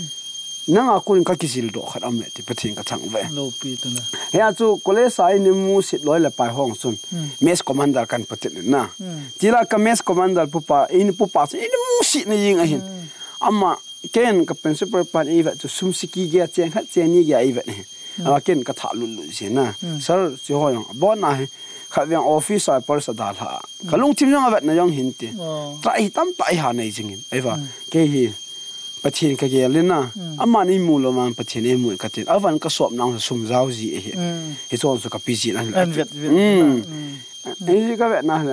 nang a kun ka kisil do khat am ti pathin ka thang ve lo pi ta na ya chu kole sai ni mu sit loi la pai hong sun mes commander kan patin na tila ka mes commander pu pa in pu pa in mu sit ni ying a hin amma ken ka principal pan i va chu sum siki ge cheng khat che ni ge ai va ni ama ken ka tha lu lu se na sir chi ho yong bo na he kha yang officer par sa dal ha kalung tim yong va na yong hin ti trai tam tai ha nei jing ai va ke hi pathin ka ge le na amma ni mu lo man pathin e mu ka tin avan ka sop nang sum zau ji e he he chon so ka pi ji na an vet vet e ji ka ve na le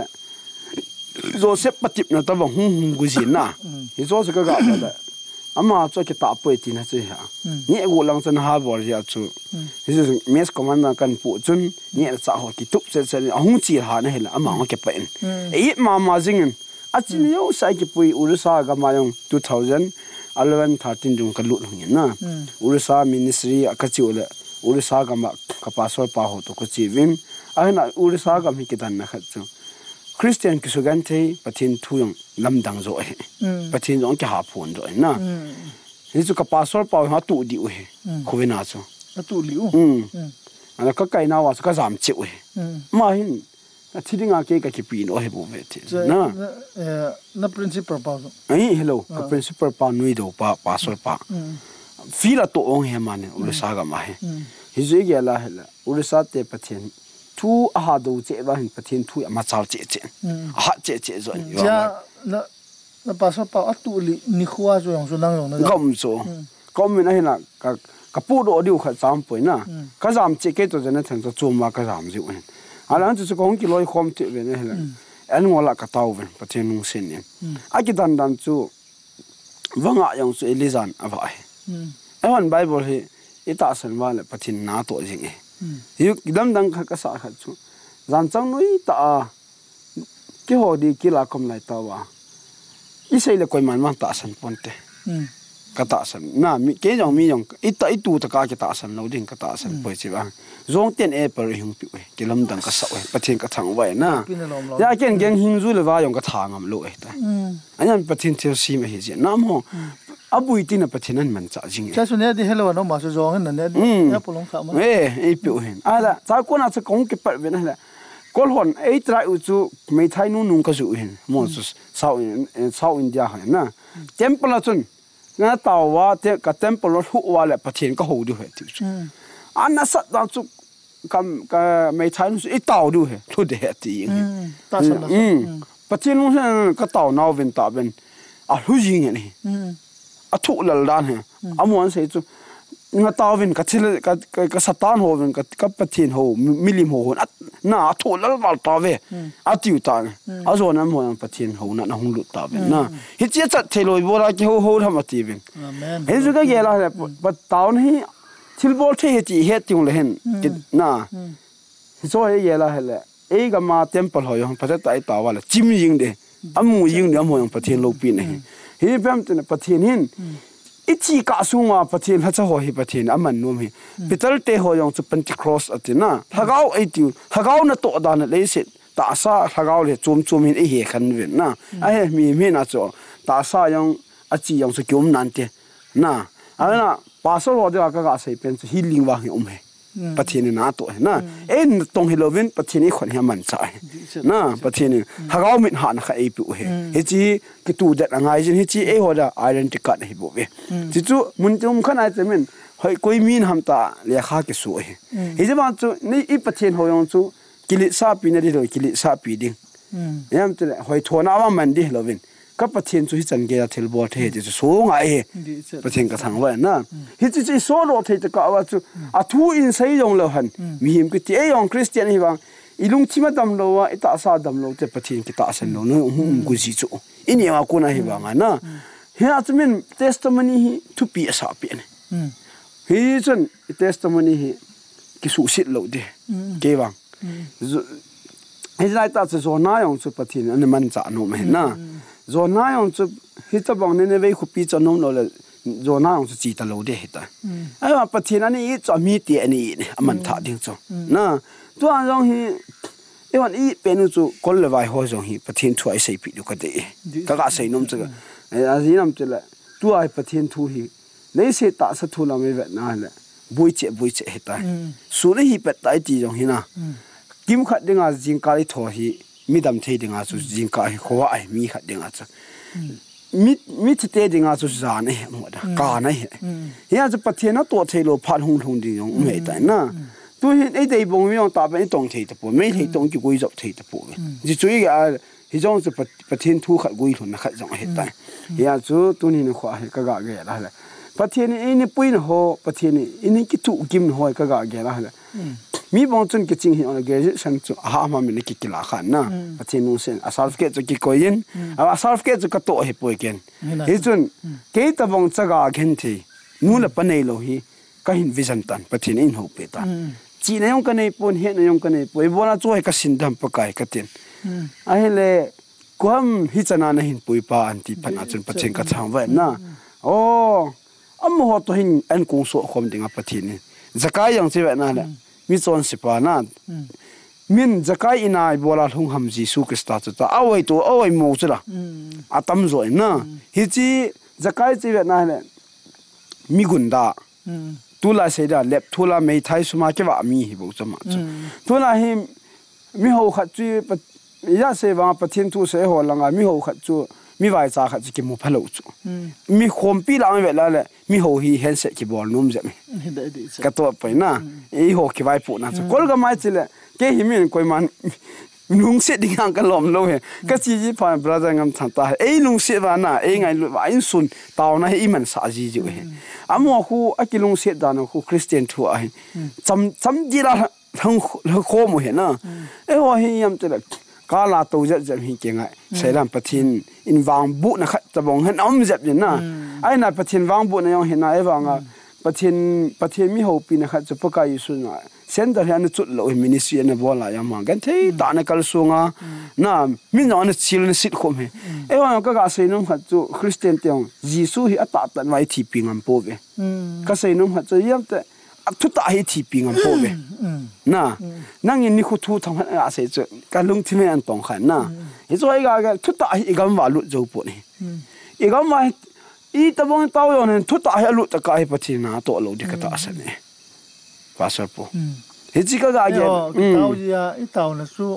zo se patip na ta ba hum hum gu ji na he zo se ka ga da amma cho ki ta po ti na che ha ni gu lang chen ha bor ya chu he ji mes commander kan pu chun ni cha ho ki tup se se hung chi ha na he la amma ke pa en e ma ma jing a chin yo sai ki pui ursa ga ma yong two thousand eleven thirteen dung ka lut hung na ursa ministry akachi ule ursa ga ma ka pastor pa ho to ko chi vin a na ursa ga mi ki dan na khat chu christian ki sugan thei pathin thuyong lam dang zo he pathin jong ki ha phun zo na hi chu ka pastor pa ha tu di u he khuvina chu tu li u ana ka kai na wa ka jam chi u he ma hin thidinga ke ka ki pi no he bu ve thi na na principal pa ai hello ka principal pa nui do pa pastor pa fila to ong he mane ursa ga ma he hi je ge la hela ursa te pathin thu a ha do che ba hin pathin thu ma chal che che ha che che zo ja na na pastor pa atu li ni khwa zo yong zo nang yong na gom zo kom mi na hina ka ka pu do diu kha cham poi na ka jam che ke to jana thang to chum ma ka jam ji wen alang chu ko hong ki loi khom te ve ne hela an ngola ka taw ven pathin nung sin ne a ki dan dan chu wanga yong chu elizan ava ai awan bible he ita san wa le pathin na to jing e yu dam dang kha ka sa kha chu zan chang noi ta cái hồ đi kia là không lại tao à ít xây là coi màn mang tạ sản ponte cái tạ sản na mi cái dòng mi dòng ít tại ít tu tất cả cái tạ sản lâu đến cái tạ sản bơi chỉ bằng giống tiền e per hình piu cái lâm đằng cái sậu bắt thiên cái thằng vậy na ya cái cái hình du là vào dòng cái thằng am lội ta anh em bắt thiên theo si mà hiện nam ho abui tin là bắt thiên anh mình trả chính cái số này thì hello nó mà số giống cái này này ya polong khăm ê e piu hen à là sao con nào sẽ công cái bật vậy này col hòn ấy trai u chu mấy thái nu nung cái dụ hen mo sau sau India hen na temple là chun ngã tàu wa te cái temple nó hụ wa là bắt thiên cái hồ được hết anh nó sát ra chu cầm cái mấy thái nu ít tàu được hết thôi để hết thì ta sản ừ bắt thiên nu cái tàu nào bên ta bên à hú gì vậy này à thụ là đan hè à muốn say chu ngã tàu bên cái thil cái cái cái satan hồ bên cái cái bắt thiên hồ milim hồ à na thụ là vào tàu về à tiêu ta à rồi nó muốn bắt thiên hồ nó hung lụt tàu bên na hết chiết chặt thay lối bora cái hồ hồ tham ti bên hết rồi cái gì là bắt tàu này thil bol thế hết chỉ hết tiếng là hen na rồi cái là là ấy cái mà temple hồi ông phát tại tàu là chim yên đấy amu yên đấy amu ông phát thiên lô pin này hi bem tin phát thiên hin ít chỉ cả sung mà phát thiên hết sao hi phát thiên aman nuông hi petal te hồi ông chụp Pentecost ở trên na hagao ấy tiêu hagao nó to đàn lấy xịt ta sa hagao le chum chum hin ấy khăn viện na ai mi mi na cho ta sa ông à chỉ ông sẽ kiếm nan te na à na pastor hồi đó cái cái xây pen healing vang hi om he bắt thiên na to na en tong Halloween bắt thiên khon hi man sai na bắt thiên hagao mit han kha ei pu he he chi ki tu dat angai jin he chi e hoda identity card hi bo ve chi chu mun tum khan ai temen hoi koi min ham ta le kha ke su he he je ba chu ni i bắt thiên ho yong chu kili sa pi na di lo kili sa pi ding yam te hoi thona wa man di Halloween các bắt thiên chú chân kia thil bò thế thì số ngại bắt thiên cái thằng vậy na hít chỉ số lô thế thì cả chú à thu in say dòng lâu hẳn mi hiểm cái tiếng dòng Christian hi vang ilung chima dam lo wa ita sa dam lo te bắt thiên cái ta sen lo nó hum gu ji chú in ya ko na hi vang na hi at min testimony hi thu pi sa pi ne hi chân testimony hi cái sự sit lo de ke vang hi lai ta chu na yong chu bắt thiên an man cha no me na rồi na ông chú hít cho bằng nên về khu pi cho nông rồi là rồi na ông chú chỉ ta lâu đấy hết ta, ai mà bắt thiên anh ấy cho mi tiền này, mình thà tiếng cho, na, tôi anh rằng hi, cáiวันý bên chú con là vài hồi rằng hi bắt thiên thu ai xây bị được cái đấy, các cái xây nông chứ cái, à gì nông chứ là, tôi ai bắt thiên thu hi, lấy xây tạ sát thu làm vậy na là, bui chết bui chết hết ta, số này hi bắt tại tí rằng hi na, kim khát tiếng à riêng cái thổ hi mi đam thấy tiếng Anh riêng cái khoa ai mi khát tiếng Anh mi mi thấy tiếng Anh già này một đó cả này hiện giờ bắt thiên nó tổ thấy lo phát hung hung tiếng Anh mấy tại na tôi hiện ấy đây bông mi ông ta bên đông thấy tập bộ mấy thấy đông chỉ quay dọc thấy tập bộ chỉ chú ý cái hiện trong giờ bắt bắt thiên thu khát quay luôn là khát dòng hết tại hiện giờ tôi nhìn khoa cái cái cái là là bắt thiên ấy này bui nó ho bắt thiên ấy này cái tụ kim ho cái cái cái là là mi bong chun ke ching hi on graduation chu ha ma mi ki kila khan na pathin nu sen asal ke chu ki koin a asal ke chu ka to he poi ken hi chun ke ta bong chaga khen thi nu la panei lo hi ka hin vision tan pathin in ho pe ta chi na yong ka nei pon he na yong ka nei poi bona chu he ka sin dam pa kai ka tin a hele kwam hi chana na hin poi pa an ti pan a chun pathin ka chang wa na o am ho to hin an kung so khom dinga pathin zakai yang che wa na la mi chon sipa na min zakai ina bola hung ham Jesu Christa cha awai to awai mo chula atam zoi na hi chi zakai chi ve na le mi gunda tula se da lep tula mei thai suma ke wa mi hi bo chama tula hi mi ho khat chi ya se wa pathin tu se ho langa mi ho khat chu mi vai cha khat chi ki mo phalo chu mi khom pi la ve la le mi ho hi hen se ki bol num je mi ka to pa na e ho ki vai pu na chu kol ga mai chile ke hi min koi man nung se ding ang ka lom lo he ka chi ji pa brother ngam than ta e nung se wa na e ngai lu wa in sun taw na hi man sa ji ji he amo khu akilung se da na khu Christian thu a cham cham ji la thang kho mo he na e ho hi yam chile cả là tàu giật giật hình kia ngại sẽ làm phát triển in vàng bút nó khát tập bóng hơn ống giật vậy na ai là phát triển vàng bút này ông hiện nay vàng à phát triển phát triển mi hậu pin nó khát chụp cái gì xuân à center hian chu lo ministry na bola ya ma gan thei ta na kal sunga na min on chil na sit khom he e wa ka ga sei nom khat chu christian tiang jisu hi ata tan wai thi pingam po ve ka sei nom khat chu yam te thu ta hi thi pingam po ve na nang in ni khu thu thang a sei chu ka lung thi me an tong khan na hi chu ai ga ga thu ta hi gam wa lu zo po ni e gam ma i ta bong tao yo nen thu ta hi lu ta ka hi pathi na to lo di ka ta sa ne pastor po he chi ka ga ge tao ya i tao na su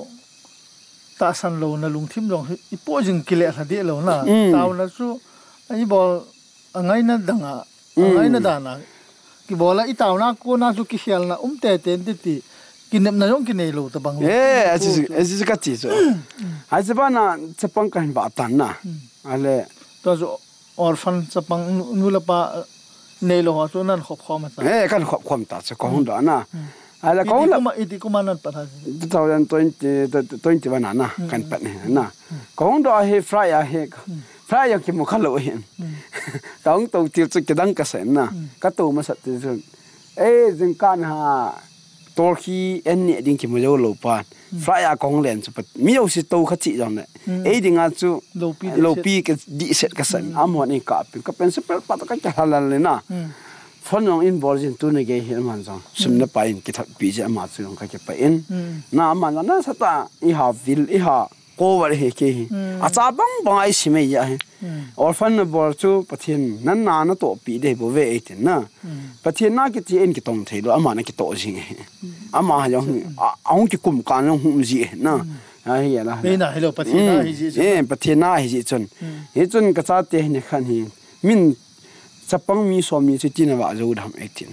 ta san lo na lung thim long i po jing kile sa di lo na tao na su ai bol angai na danga angai na dana ki bola i tao na ko na su ki hial na um te ten ti ti kinep na yong kinei lo ta bang eh asi asi ka chi so ai se ba na chapang kan ba tan na ale to zo orphan chapang nu la pa nei lo ha so nan khop khom ta eh kan khop khom ta se ko hon da na ala ko la ma iti ko manan pa ha twenty twenty one na kan pa ne na ko hon da he fry a he fry ya ki mo khalo hen tong to til chu ki dang ka sen na ka to ma sat ti sun eh jing kan ha tor khi en ni ding ki mo lo pa fry a kong len chu pat mi yo si to kha chi jong ne eh ding a chu lo pi ke di set ka sen am ho ni ka pi ka pen se pel pa ka cha halal le na phone nong in borjin tu ne ge hi man jong sum na pa in ki thak pi je ma chu ka ke pa in na man na sa ta i ha vil i ha ko wa he ke hi a cha bang bang ai si me ya he orphan na bor chu pathin nan na na to pi de bo ve eitin na pathin na ki ti en ki tong thei lo ama na ki to jing he ama jong aung ki kum kan long hum ji na a hi ya la me na hello pathin na hi ji eh pathin na hi ji chun he chun ka cha te ne khan hi min chapang mi so mi chu tin wa zo dham eitin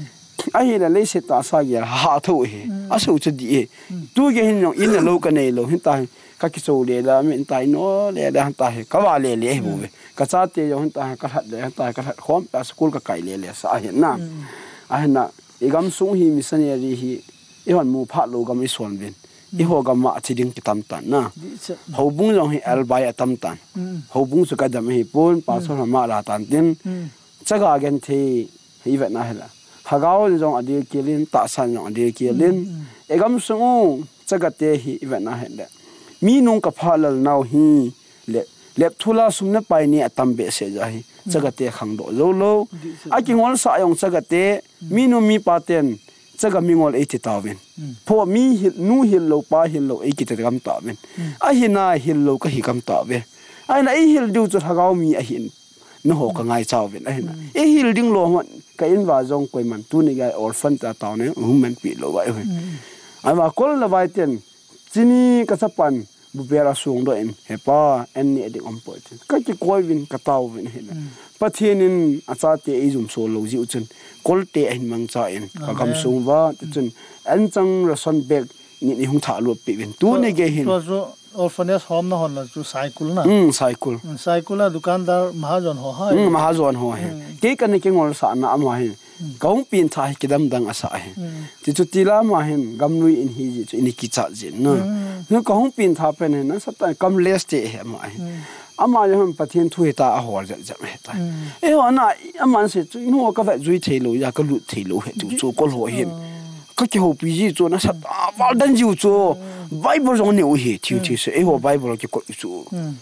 a hi la le se ta sa ya ha tho he a so chu di e tu ge hin no in lo ka nei lo hin ta ka ki so le la min tai no le da ta he ka wa le le bu ka cha te yo hin ta ka hat le ta ka hat khom pa school ka kai le le sa he na a na e gam sung hi missionary hi e hon mu pha lo gam i son bin i ho gam ma chi ding ki tam tan na ho bung jong hi al bai atam tan ho bung su ka dam hi pon pa so ma la tan tin chaga gen the hi ve na hela hagao jong adi kilin ta san jong adi kilin egam sungu chaga te hi ve na hela mi nung ka phalal naw hi le lep thula sumna pai ni atam be se ja hi chaga te khang do lo lo a ki ngol sa yong chaga te mi nu mi pa ten chaga mi ngol eighty tawin pho mi hil nu hil lo pa hil lo eighty te gam tawin a hi na hil lo ka hi gam tawe ai na i hil du chu hagao mi a hin no ho ka ngai chaw ven ai na e hil ding lo man ka in wa jong koi man tu ni ga orphan ta taw ne human pi lo wa ai ai ma kol la vai ten chini ka sapan bu bera sung do in he pa en ni ding om po chen ka ki koi vin ka taw vin he na pathin in acha te e zum so lo ji u chen kol te en mang cha in ka gam sung wa chen an chang ra son bek ni ni hung tha lo pi vin tu ni ge hin orphanage home na hon la chu cycle na um cycle cycle la dukandar mahajon ho ha um mahajon ho he ke kan ke ngol sa na ama he kaung pin tha ki dam dang asa he ti chu ti la ma hen gam nui in hi ji chu in ki cha jin na no kaung pin tha pen he na sa ta kam les te he ma he ama ya ham pathin thu he ta a hor ja ja he ta e ho na aman se chu no ka va zui thei lo ya ka lu thei lo he chu chu kol ho he ka ki ho pi ji chu na sa ta wa dan ji chu bible jong ne o he ti ti se e ho bible ki ko chu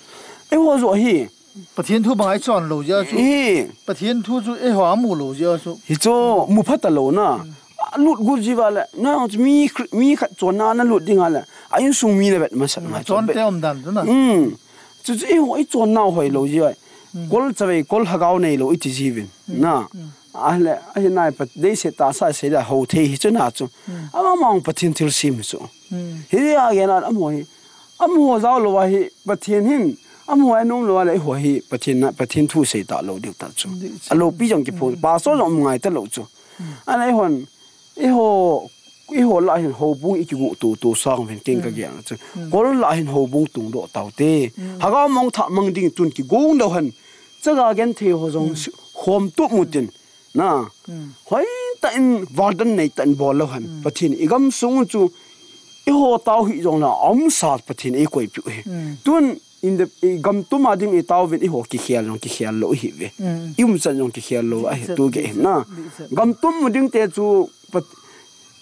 e ho zo he pathin thu bangai chon lo ja chu e pathin thu chu e hwa mu lo ja chu hi cho mu phat ta lo na lut gu ji wa la na mi mi kha chon na na lut ding ala ayin sung mi le bet ma sa ma chon te om dan chu na um chu chu e ho ai chon na hoi lo ji kol chawe kol hagao nei lo iti jivin na ale ai nai pat dei se ta sa se da ho the hi chu na chu ama mang pathin thil sim chu hi ya ge na amoi amho zao lo wa hi pathin hin amho anong lo la ho hi pathin na pathin thu se ta lo dik ta chu alo pi jong ki pho pa so jong ngai ta lo chu anai hon e ho e ho la hin ho bung iki gu tu tu sang ven king ka ge chu kol la hin ho bung tung do taw te haga mong tha mang ding tun ki gong do han chaga gen the ho jong khom tu mutin na hoi ta in warden nei tan bol lo han pathin igam sung chu e ho taw hi jong na om sat pathin e koi pi tun in the gam tu ma ding e taw ven e ho ki khial long ki khial lo hi ve im chan long ki khial lo a tu ge na gam tum ding te chu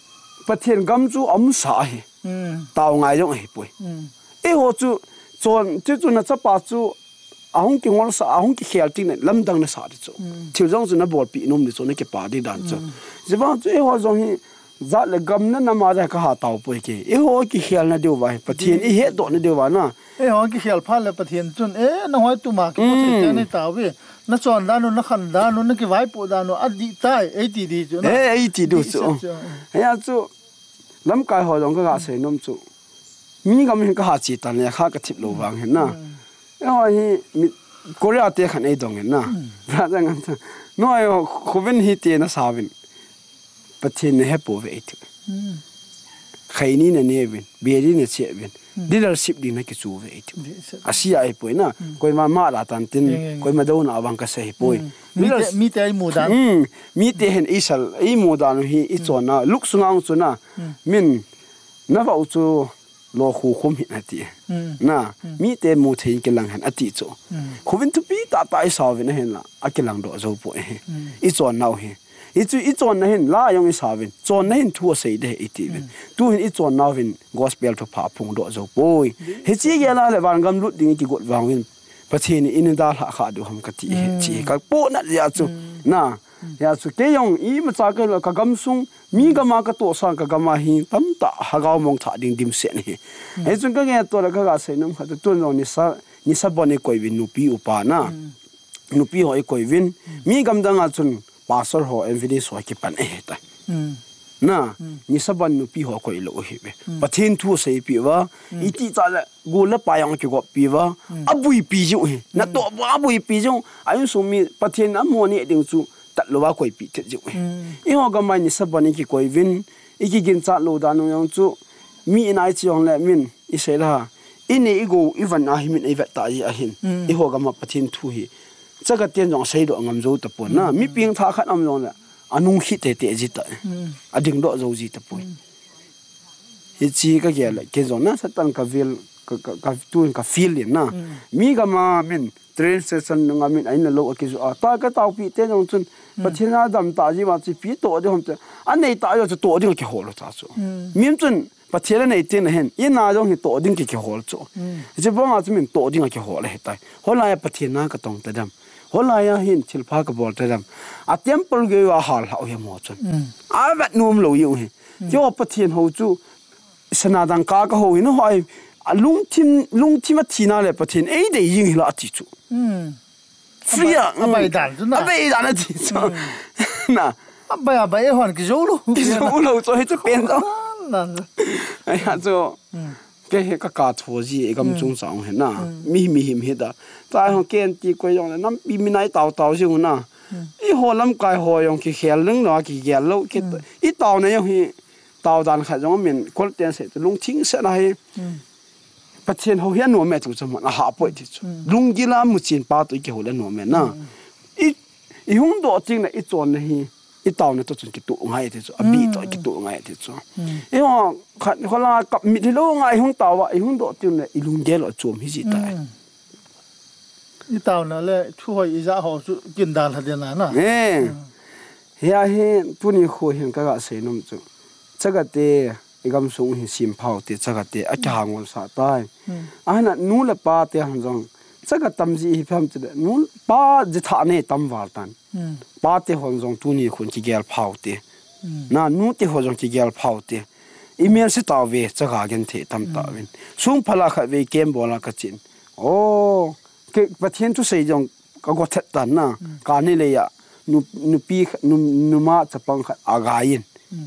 ประเทศกำจูอมสาเหตาวไงยังไงป่วยเอหัวจูจวนจู่จู่น่ะจะป้าจูอาหงกิงวอลสาอาหงกิเขียลจริงเนี่ยลำดังน่ะสาดิจูที่จงจูน่ะบอลปีนุ่มดิจูน่ะเก็บป้าดิดันจูจะว่าจูเอหัวจงฮีจัดเลยกำนั่นน่ะมาได้ก็หาตาวป่วยเกเอหัวกิเขียลน่ะเดียวไว้ประเทศอีเฮ็ดโดน่ะเดียวไว้น่ะเอหัวกิเขียลพาเลยประเทศจนเอ๊ะน้อยตุมาก็สิเจอในตาวเว้นักจอนด้านนู้นนักขันด้านนู้นนักกี่ไว้ปูด้านนู้นอดีตใจไอ้ดีดีจูนะเอ้ไอ้ดีดูจูเฮ้ยจูลำกายหัวจงก็กาเสนุ่มจูมีกำลังก็หาจีตันเนี่ยข้าก็ทิพย์โลวังเห็นน่ะเอ้ยมีโคเรียเตะขันไอ้ดงเห็นน่ะพระจังงั้นน้อยคูวินฮิตเตนะสาวินประเทศเนี่ยให้ปูเวทีใครนี่เนี่ยเนี่ยวินเบียร์นี่เนี่ยเสียวินดีลสิบดีนะกิจูเวทีอาศัยไอ้ป่วยน่ะคอยมามาลาตันตินคอยมาดูน่ะวังก็เสียป่วยมีแต่มีแต่ไอ้หมูดานมีแต่เห็นอิสระไอ้หมูดานฮีอิจวนน่ะลุกสุงางสุน่ะมินนับว่าอุจูโลคูคุมหินอติน่ะมีแต่มูเทนกิลังหันอติโจคูวินทุปีตาตายสาวินเห็นละอากิลังโดโจป่วยอีจวนน่าเห็นอีจูอีจวนน่ะเห็นลายองอีสาวินจวนน่ะเห็นทั่วเสียได้อีทีวินตู้เห็นอีจวนน่าวินกอสเปลทุพาพุงโดโจป่วยเฮจิเกล่าเลยวันกำลุดดิ่งกิกดวางวินประเทศนี้อินดาลาขาดูหำกติเฮจิก็โปนัดยาจูน่ะยาจูเกยองอีมาจากเกลกกำซุงมีกำมากระตัวสังกกำมาหินตั้มตาหากเอามองถาดิ่งดิมเสียนี่ไอ้จุนก็เงี้ยตัวละก็กาเสนมขัดตัวน้องนิสานิสาบอนไอ้คอยวินนุปีอุปานะนุปีหอยคอยวินมีกำดังอาจุนปาสอร์หอเอ็มวีดีสวยกี่ปันเอตายน่ะนิสาบอนนุปีหอยคอยโลหิเวประเทศทั่วเสียปีว่าอีที่จะละกูละปายังกี่กว่าปีว่าอับบุยปีจุเหนักตัวอับบุยปีจุอายุสมีประเทศน้ำมันนี่เดียวจูตัดโลว่าคอยปีเทจุเหอีหัวก็ไม่นิสาบอนนี่กี่คอยวินอีกกินจัดโลดานุยังจูมีนายจียองเล่มินอีเสระอินนี่อีกูอีวันอาหิมินอีเวตตายอาหินอีหัวก็มาประเทศทั่วฮีจะก็เตียนจงใช้ดอกงามโจตะปนนะมีเพียงท่าขัดน้ำจงละอันนุ่งฮิตเตะจิตต์อดิ่งดอกโจจิตะปนฮิจีก็เกี่ยเลยเกี่ยจงนะสัตตันกับวิลกับกับตัวกับฟิลเลยนะมีก็มามินเทรนเซชันงามินไอ้นั่นโลกกิจอ่ะตาก็ตาวปีเตจงจุนประเทศน่าดำตาจีว่าจีปีโตเดี๋ยวผมจะอันไหนตายจะโตเดี๋ยวกี่หัวละจ้าจูมีจุนประเทศนั้นไอ้เจ้าเนี่ยเห็นยันน่าจงเห็นโตเดี๋ยวกี่หัวละจูจะบอกว่าจะมีโตเดี๋ยวกี่หัวละเหตุใดหัวลายประเทศน่าก็ต้องแต่ดำหัวลายเห็นศิลปะก็บอกแต่ดำอาเทียมปลุกอยู่ว่าหาเราอย่างหมดจุนอาแบบนุ่มเหลวอยู่เห็นที่ว่าประเทศเขาจูสนาดังกาก็เขาเห็นว่าลุงทิมลุงทิมที่น่าเลยประเทศเอ้ยได้ยิงละที่จูฟรีอ่ะไม่ได้จุนนะไม่ได้นะที่จูน่ะไม่อะไม่หันกิโลลูกิโลลูจะให้จะเป็นแล้วนั่นไอ้ฮะจูแกเห็นก็กาทัวจีก็มันจงสองเห็นน่ะมีมีหิมเห็ดอ่ะแต่ของแกนตีก็ยังเลยน้ำปีมีนายเต่าเต่าชิวน่ะอีหัวลำกายหัวยังขี้เขียนลึงเนาะขี้เขียนแล้วคิดอีเต่าเนี่ยยังฮีเต่าดันขัดยังเหม็นคนเตียนเสร็จลุงทิ้งเสร็จอะไรประเทศเขาเห็นหนูแม่ถูกสมนะหาป่วยที่สุดลุงกีฬามุจินป้าตัวเกี่ยวกับหนูแม่น่ะอีอีหุ่นโดดจริงนะอีจวนนะฮีอีเต่าเนี่ยตัวจนกิตัวง่ายที่สุดอบีตัวกิตัวง่ายที่สุดอีหัวขัดเขาลากับมิดที่โลง่ายหุ่นเต่าว่าอีหุ่นโดดจริงเนี่ยอีลุงเกลอจวมฮิจิตายอีเต่านั่นแหละช่วยอีจ้าเขากินดาลเดียนะน่ะเฮ้ยเฮียเห็นปุ่นคุยเห็นก็กระเสนมจุจักรเตอีกำสูงเห็นสิมเผาเตจักรเตอาจารย์งอลสาตายอันนั้นนู้นละป้าเตหันจงจักรตั้มจีพิมพ์จะนู้นป้าจะท่าเนี่ยตั้มวาร์ตันป้าเตหันจงตัวนี้คนที่เกลเผาเตน่ะนู้นเตหันจงที่เกลเผาเตอีเมลสิตาเวจักรกันเตตั้มตาวินสูงพลักเวเกมบอลลักจินโอ้que patien tu sei jong ka go that tan na ka ni le ya nu nu pi nu nu ma chapang kha again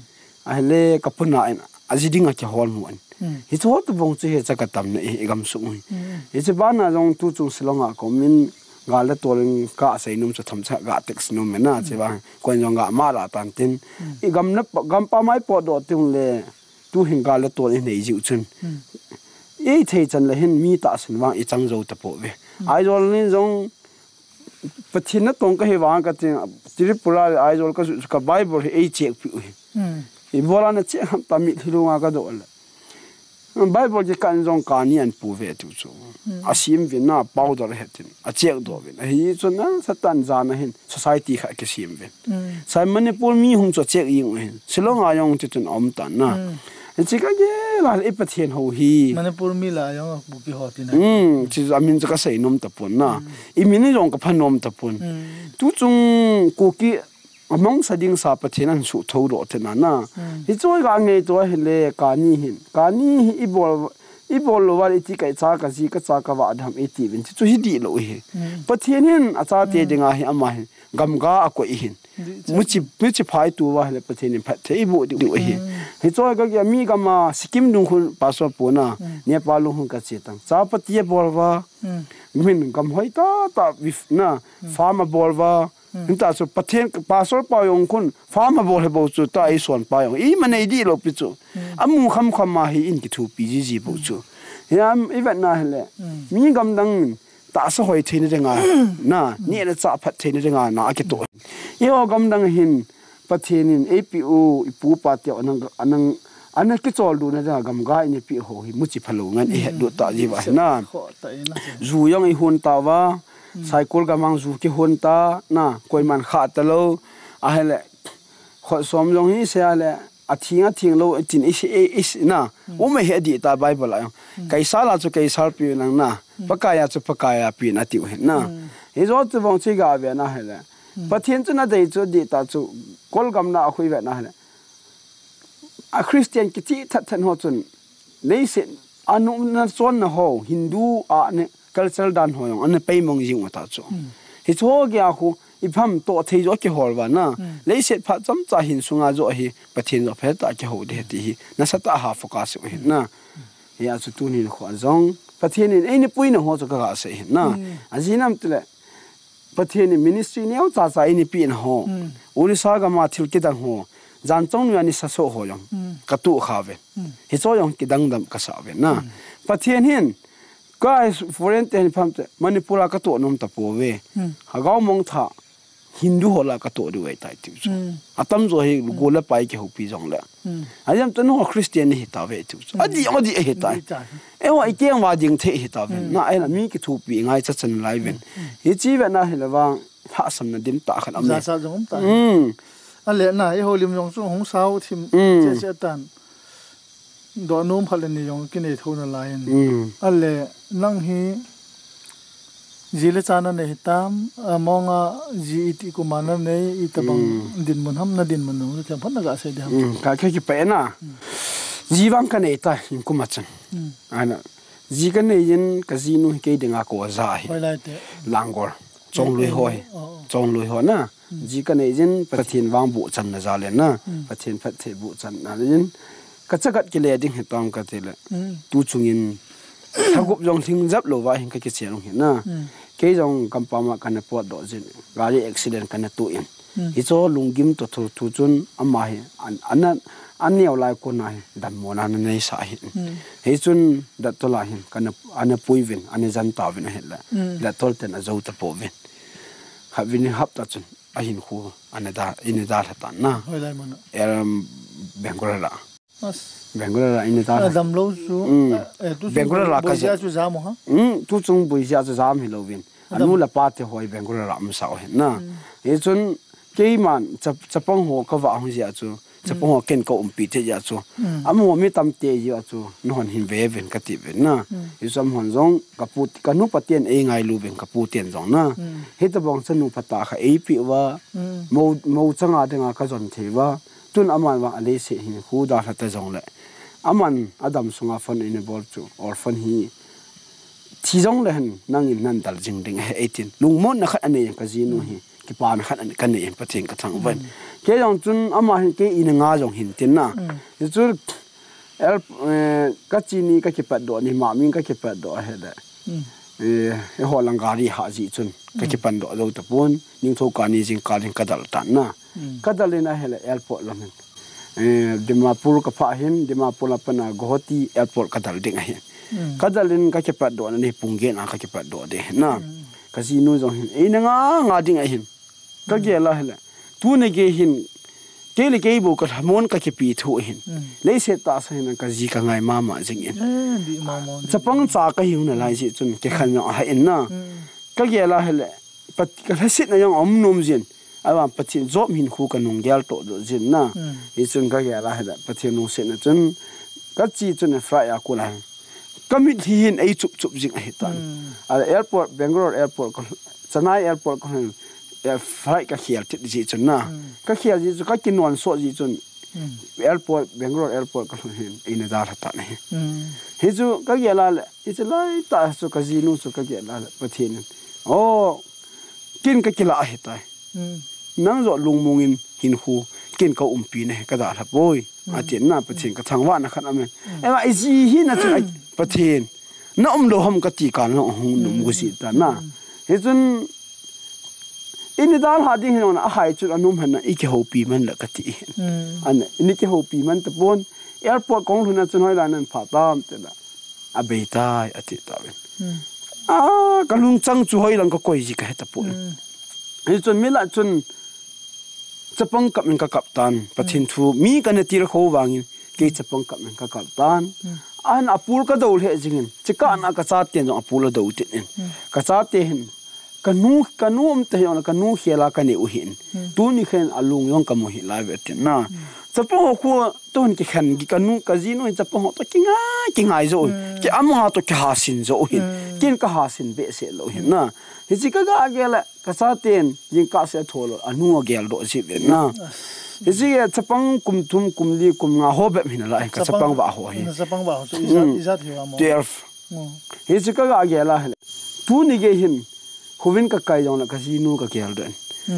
a le ka puna en ajidinga ke hol mu an hi to to bong che he chaka tam ne e gam su hi che ba na jong tu chu silonga ko min ga le tolin ka sei num cha tham cha ga text num me na che ba ko jong ga ma la tan tin i gam na gam pa mai po do tung le tu hin ga le tol nei ji chun e thei chan le hin mi ta sin wang i chang zo ta po ve ai jol ni jong pathin na tong ka he wang ka tin tripura ai jol ka ka bible he e check pi e bola na che ham ta mi thilu nga ka do la Bible ki kan jong kani an pu ve tu chu asim vin na powder hetin a chek do vin hi chu na satan jana hin society kha ke sim vin sai manipur mi hum chu chek ying hin silong a yong chu chun om tan na chi ka ge la e pathian ho hi manipur mi la yong bu ki hoti na um chi amin ka sei nom ta pon na i min jong ka phanom ta pon tu chung ku ki among sading sa pathian an su tho ro te na na hi choi ga nge to hele kani hin kani i bol i bol lo wal ti kai cha ka ji ka cha ka wa dham e ti vin chu hi di lo hi pathian hin acha te dinga hi ama hin gam ga a ko i hin muchi muchi phai tu wa hele pathian hin phat the i bu di hi hi choi ga ya mi ga ma sikim dung khun pa so po na nepal lu hun ka che tang cha patie bol wa min gam hoi ta ta wif na farm bol wa inta so pathian pasor pa yong kun farm bol he bo chu ta i son pa yong i mane di lo pi chu amu kham kham ma hi in ki thu pi ji ji bo chu yam even na hele mi gam dang ta sa hoi thein de nga na ni la cha phat thein de nga na ki to yo gam dang hin pathian in A P O ipu pa te anang anang ana ki chol du na ja gam ga ni pi ho hi muchi phalo ngan e du ta ji wa na zu yong i hun ta wa cycle gamang zu ki hun ta na koi man kha ta lo a hele kho som jong hi se ale a thinga thing lo tin is is na o me he di ta bible a kai sala chu kai sal pi nang na pakaya chu pakaya pi na ti he na he zo chu bong chi ga ve na hele pathian chu na dei chu di ta chu kol gam na khui ve na hele a christian ki ti that than ho chun nei se anu na chon na ho hindu a ne cultural dan ho yong an pe mong jing ta chu hi cho gya khu i pham to thei jo ki hol wa na lei set pha cham cha hin sunga jo hi pathin jo phe ta ki ho de ti hi na sa ta ha focus hi na ya chu tu ni kho zong pathin ni ai ni pui na ho chu ka se hi na ajinam tle pathin ni ministry ne cha cha ai ni pi na ho orisa ga ma thil ki dang ho jan chong ni ani sa so ho yong ka tu kha ve hi cho yong ki dang dam ka sa ve na pathin hin guys foreign ten pham te manipura ka to nom ta po ve ha gaw mong tha hindu hola ka to du wei tai tu chu atam zo he gola pai ke hopi jong la ayam tan ho christian hi ta ve tu adi adi he tai e wa ke wa jing the hi ta ve na ai na mi ki thu pi ngai cha chan lai ven hi chi ve na he la wa ha sam na dim ta khan am za sa jong ta ale na e holim jong chu hong sao thim che che tan do nom phalen ni yong ki nei thona lain alle nang hi zile chana nei tam amonga ji ti ku mana nei itabang din mun ham na din mun no cha phan ga se de ham ka ke ki pe na jiwang ka nei ta in ku ma chan ana ji ka nei yin ka ji nu ke dinga ko za hi langor chong lui hoi chong lui ho na ji ka nei jin pathin wang bu chan na za le na pathin phat the bu chan na jin ka chagat ki le ding he tong ka te le tu chungin thagup jong thing jap lo wa hin ka ki cherong hin na ke jong kampama kana pot do jin gari accident kana tu in hi cho lungim to thu thu chun ama hi an an neu lai ko na hi dam mo na nei sa hi hi chun da to la hin kana ana puivin ane jan ta vin he la da tol ten a zo ta po vin ha vin hap ta chun a hin khu ane da ine da ta na hoi lai mon eram bengora as bengora ine da dam lo su e tu bengora ka ja chu za mo ha um tu chung bui ja chu zam hi lo vin anu la pa te hoi bengora ram sa he na he chun ke man chapang ho ka wa hu ja chu chapang ho ken ko um pi te ja chu amu mi tam te ja chu non hin ve ven ka ti ven na i sam hon jong ka pu ka nu patien e ngai lu ven ka pu tien jong na he ta bong chanu phata kha e pi wa mo mo changa de nga ka jon the wa tun aman wa ale se hin hu da ta jong le aman adam sunga fon in bol chu or fon hi thi jong le han nang in nan dal jing ding he eighteen lung mon na khat ane ka ji nu hi ki pa na khat ane kan ne patien ka thang wan ke jong chun ama hin ke in nga jong hin tin na chu el ka chi ni ka ki pat do ni ma min ka ki pat do he da e e ho lang gari ha ji chun ka ki pan do do ta pun ning tho ka ni jing ka ring ka dal tan na ka dal na he la airport la men e dimapur ka pha hin dimapur la pana gohati airport ka dal ding he ka dalin ka ki pat do na ni pungge na ka ki pat do de na ka ji nu jong hin e na nga nga ding a hin ka ge la he la tu ne ge hin ke le ke bu ka mon ka ke pi thu hin le se ta sa hin ka ji ka ngai ma ma jing in di ma ma chapang cha ka hiu na lai ji chun ke khan no ha in na ka ge la hele pat ka sit na yang om nom jin awa pathin job hin khu ka nong gyal to do jin na i chun ka ge la hele pathin nong se na chun ka chi chun fra ya ku la kamit hin ai chup chup jing a hitan al airport Bangalore airport ko Chennai airport ko flight ka khial ti ji chun na ka khial ji chu ka kinon so ji chun airport Bangalore airport ko hin ina dar ta ne he chu ka ge la i chu lai ta chu ka ji nu chu ka ge la pathin o kin ka kila a hitai nang zo lung mungin hin hu kin ka umpi ne ka da la boy a tin na pathin ka thangwa na khan amen ema i ji hi na chu pathin na om lo ham ka ti kan lo hu num gu si ta na he chun in dal ha ding hon a hai chu anum han na i ke ho pi man la ka ti an ni ke ho pi man ta bon airport kong lu na chun hoi la nan pha tam te la a be tai a ti ta ben a ka lung chang chu hoi lang ka koi ji ka he ta pon he chun mi la chun chapang kap min ka kaptan pathin thu mi ka na tir kho wangin ke chapang kap min ka kaptan an apul ka dol he jingin chika na ka cha ten jong apul do tin ka cha te hin kanu kanu om te yon kanu khela ka ni u hin tu ni khen alung yong ka mo hi la ve tin na chapo ko ton ki khan gi kanu ka ji no chapo to kinga kinga zo ki am ha to ki hasin zo hin kin ka hasin be se lo hin na hi chi ka ga gela ka cha ten jing ka se tholo anu gel do si be na hi chi chapang kum thum kum li kum nga ho be min la ka chapang ba ho hi chapang ba ho so izat izat hi mo twelve hi chi ka ga gela tu ni ge hin Huvin ka kai jong la casino ka gel den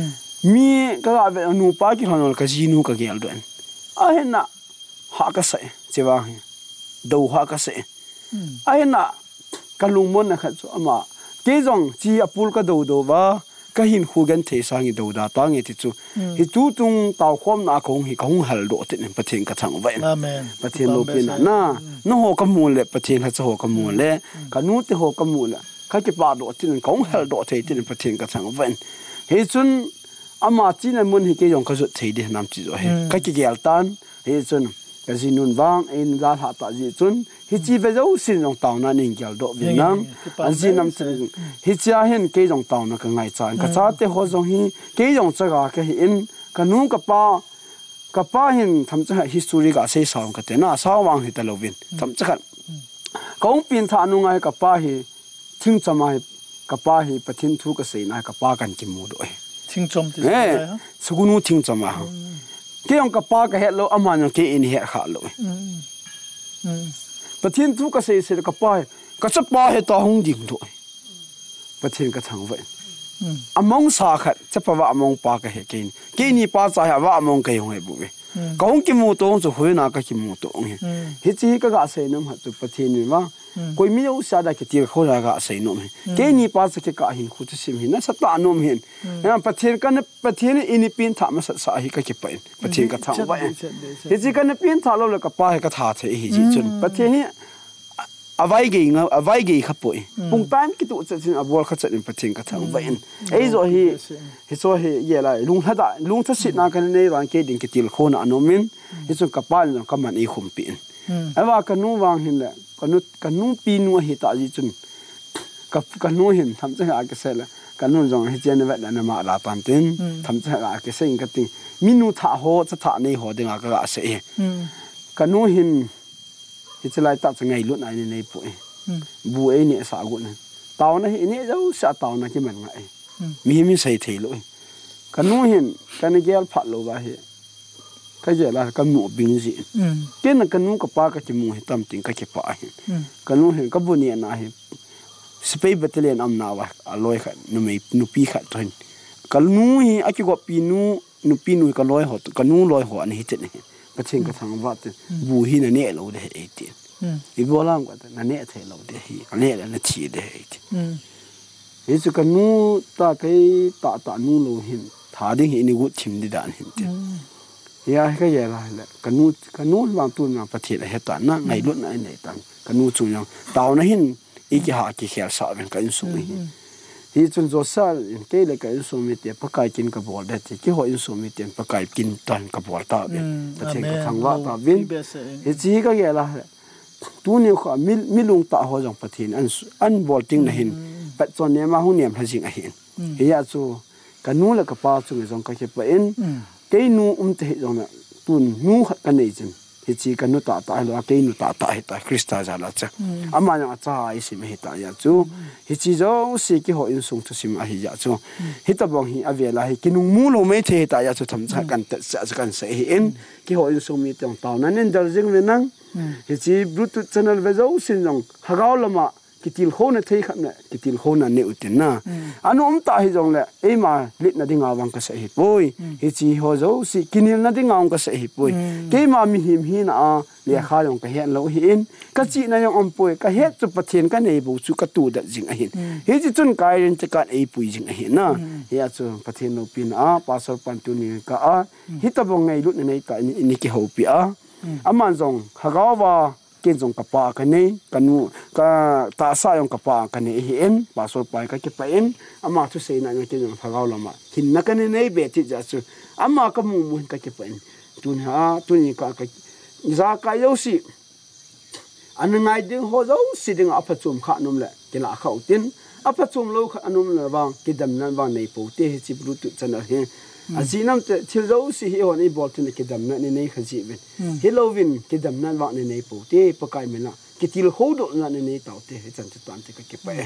mi ka ga ve nu pa ki hon la casino ka gel den a hen na ha ka sai chewa do ha ka sai a hen na ka lung mon na kha chu ama ke jong chi apul ka do do ba ka hin khu gan the sang i do da ta nge ti chu hi tu tung taw khom na khong hi khong hal do tin pathin ka thang va amen pathin lo pin na no ho ka mu le pathin ha chu ho ka mu le ka nu te ho ka mu le ka ke pa do tin kong hel do thei tin pathin ka thang ven he chun ama chin an mun hi ke yong ka zu thei de nam chi zo he ka ke gel tan he chun ka jinun wang in dal ha ta ji chun hi chi ve zo sin jong taw na ning gel do vi nam an ji nam chen hi cha hen ke jong taw na ka ngai chan ka cha te ho jong hi ke jong cha ga ka hi in ka nu ka pa ka pa hin tham cha history ga se saung ka te na saw wang hi ta lo vin tham cha khan kong pin tha nu ngai ka pa hi thing chamai ka pa hi pathin thu ka sei na ka pa kan ki mu do thing chom ti eh sugunu thing chama ke ong ka pa ka he lo aman ke in he kha lo pathin thu ka sei se ka pa ka cha pa he ta hong ding do pathin ka thang vai among sa khat cha pa wa among pa ka he ke ke ni pa cha ha wa among ka yong he bu kong ki mu to chu hui na ka ki mu to he hi chi ka ga sei nam ha chu pathin ni ma koi mi u sa da ke ti kho la ga sei nom ke ni pa sa ke ka hin khu tu sim hin na sa ta nom hin na pathin ka na pathin ini pin tha ma sa sa hi ka ke pa pathin ka thang ba hi ji ka na pin tha lo la ka pa ka tha the hi ji chun pathin hi avai ge nga avai ge kha poi pung time ki tu cha chin abol kha chin pathin ka thang ba in ei zo hi hi so hi ye la lung tha da lung tha sit na ka nei wan ke ding ke til kho na anomin hi chu ka pa ka man i khum pin awa ka nu wang hin la kanu kanu pi nu hi ta ji chun ka kanu hin tham cha ga ke se la kanu jong hi chen wa na ma la tan tin tham cha ga ke se ka ting minu tha ho cha tha nei ho de nga ka se kanu hin hi chlai ta cha ngai lu na ni nei pu bu e ni sa gu na taw na hi ni zo sa taw na ki man ngai mi mi sai thei lo kanu hin kan gel phat lo ba hi ka je la ka mu bing ji ke na kanu ka pa ka chi mu hi tam ting ka ke pa hi kanu hin ka bu ni na hi spei battalion am na wa aloi kha nu mei nu pi kha ton kanu hi a ki go pi nu nu pi nu ka loi ho kanu loi ho an hi te ni ka ching ka thang wa te bu hi na ne lo de e ti i bo lam ka na ne the lo de hi ne la na chi de e ti hi chu kanu ta kai ta ta nu lo hin tha ding hi ni gu thim di dan hin ti ya ka ya la la kanu kanu wang tu na pathi la heta na ngai lut na nei tan kanu chu yang taw na hin i ki ha ki khel sa ben kan su hi hi chun zo sal in ke le ka in so mi te pakai kin ka bol de ti ki ho in so mi ten pakai kin tan ka bol ta be pathian ka thang wa ta bin hi chi ka ge la tu ni kho mil milung ta ho jong pathian an an bol ting na hin pat chon ne ma hu niam ha jing a hin hi ya chu ka nu la ka pa chu jong ka ke pa in ke nu um te jong na tun nu khat ka nei chen hi chi ka nu ta ta lo ke nu ta ta hi ta krista ja la cha ama yang cha ai si me hi ta ya chu hi chi zo si ki ho in sung chu sim a hi ya chu hi ta bong hi avela hi kinung mu lo me the ta ya chu tham cha kan ta cha kan se hi in ki ho in sung mi tong ta na nen dal jing le nang hi chi bluetooth channel ve zo sin jong hagaw lama kitil khona thei khamna kitil khona ne utin na anu um ta hi jong le e ma lit na dinga wang ka se hi poi hi chi ho zo si kinil na dinga ka se hi poi ke ma mi him hi na le kha jong ka hen lo hi in ka chi na yong om poi ka het chu pathian ka nei bu chu ka tu da jing a hin hi chi chun kai ren che ka ei pui jing a hin na ya chu pathian no pin a pastor pan tu ni ka a hi ta bong ngai lut nei ka ni ki ho pi a aman jong hagawa ken jong ka pa ka nei kanu ka ta sa yong ka pa ka nei hi en pastor pai ka ke pa en ama thu sei na ke jong phagaw lama hin na ka nei be ti ja chu ama ka mu mu ka ke pa en tun ha tun ka ka za ka yo si an ngai ding ho zo si ding apa chum kha num le ke la kha utin apa chum lo kha anum le wang ke dam nan wang nei po te chi bluetooth channel he azinam te thil zo si hi on i bol tin ke dam na ni nei kha ji ben hilovin ke dam nan wa ni nei po te pakai mena ke til ho do na ni nei taw te chan chu tan te ka ke pa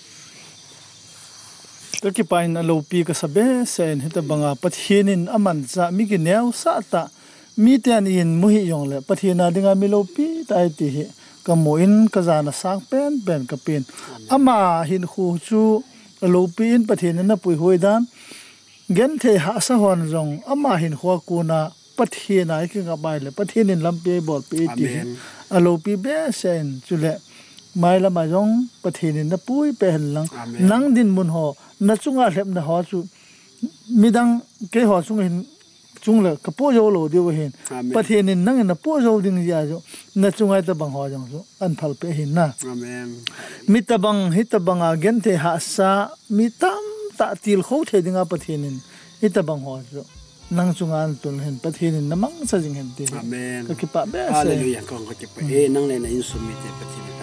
ka ki pain alo pi ka sabe sen hita banga pathienin aman cha mi ki neu sa ta mi ten in mu hi yong le pathina dinga mi lo pi tai ti hi ka moin ka jana sak pen pen ka pin ama hin khu chu alo pi in pathina na pui hoi dan gen the ha sa hon jong ama hin khwa kuna pathina ki ga bai le pathin in lampe bol pi ti alo pi be sen chule mai la ma jong pathin in na pui pe lang nang din mun ho na chunga hlep na ho chu midang ke ho chung hin chung le ka po yo lo de hin pathin in nang na po yo ding ya jo na chunga ta bang ho jong so an phal pe hin na amen mitabang hitabanga gen the ha sa mitam ta til kho the dinga pathinin ita bang ho jo nang chungan tul hen pathinin namang sa jing hen ti amen ka ki pa be hallelujah ko ko ki pa e nang le na insumite pathinin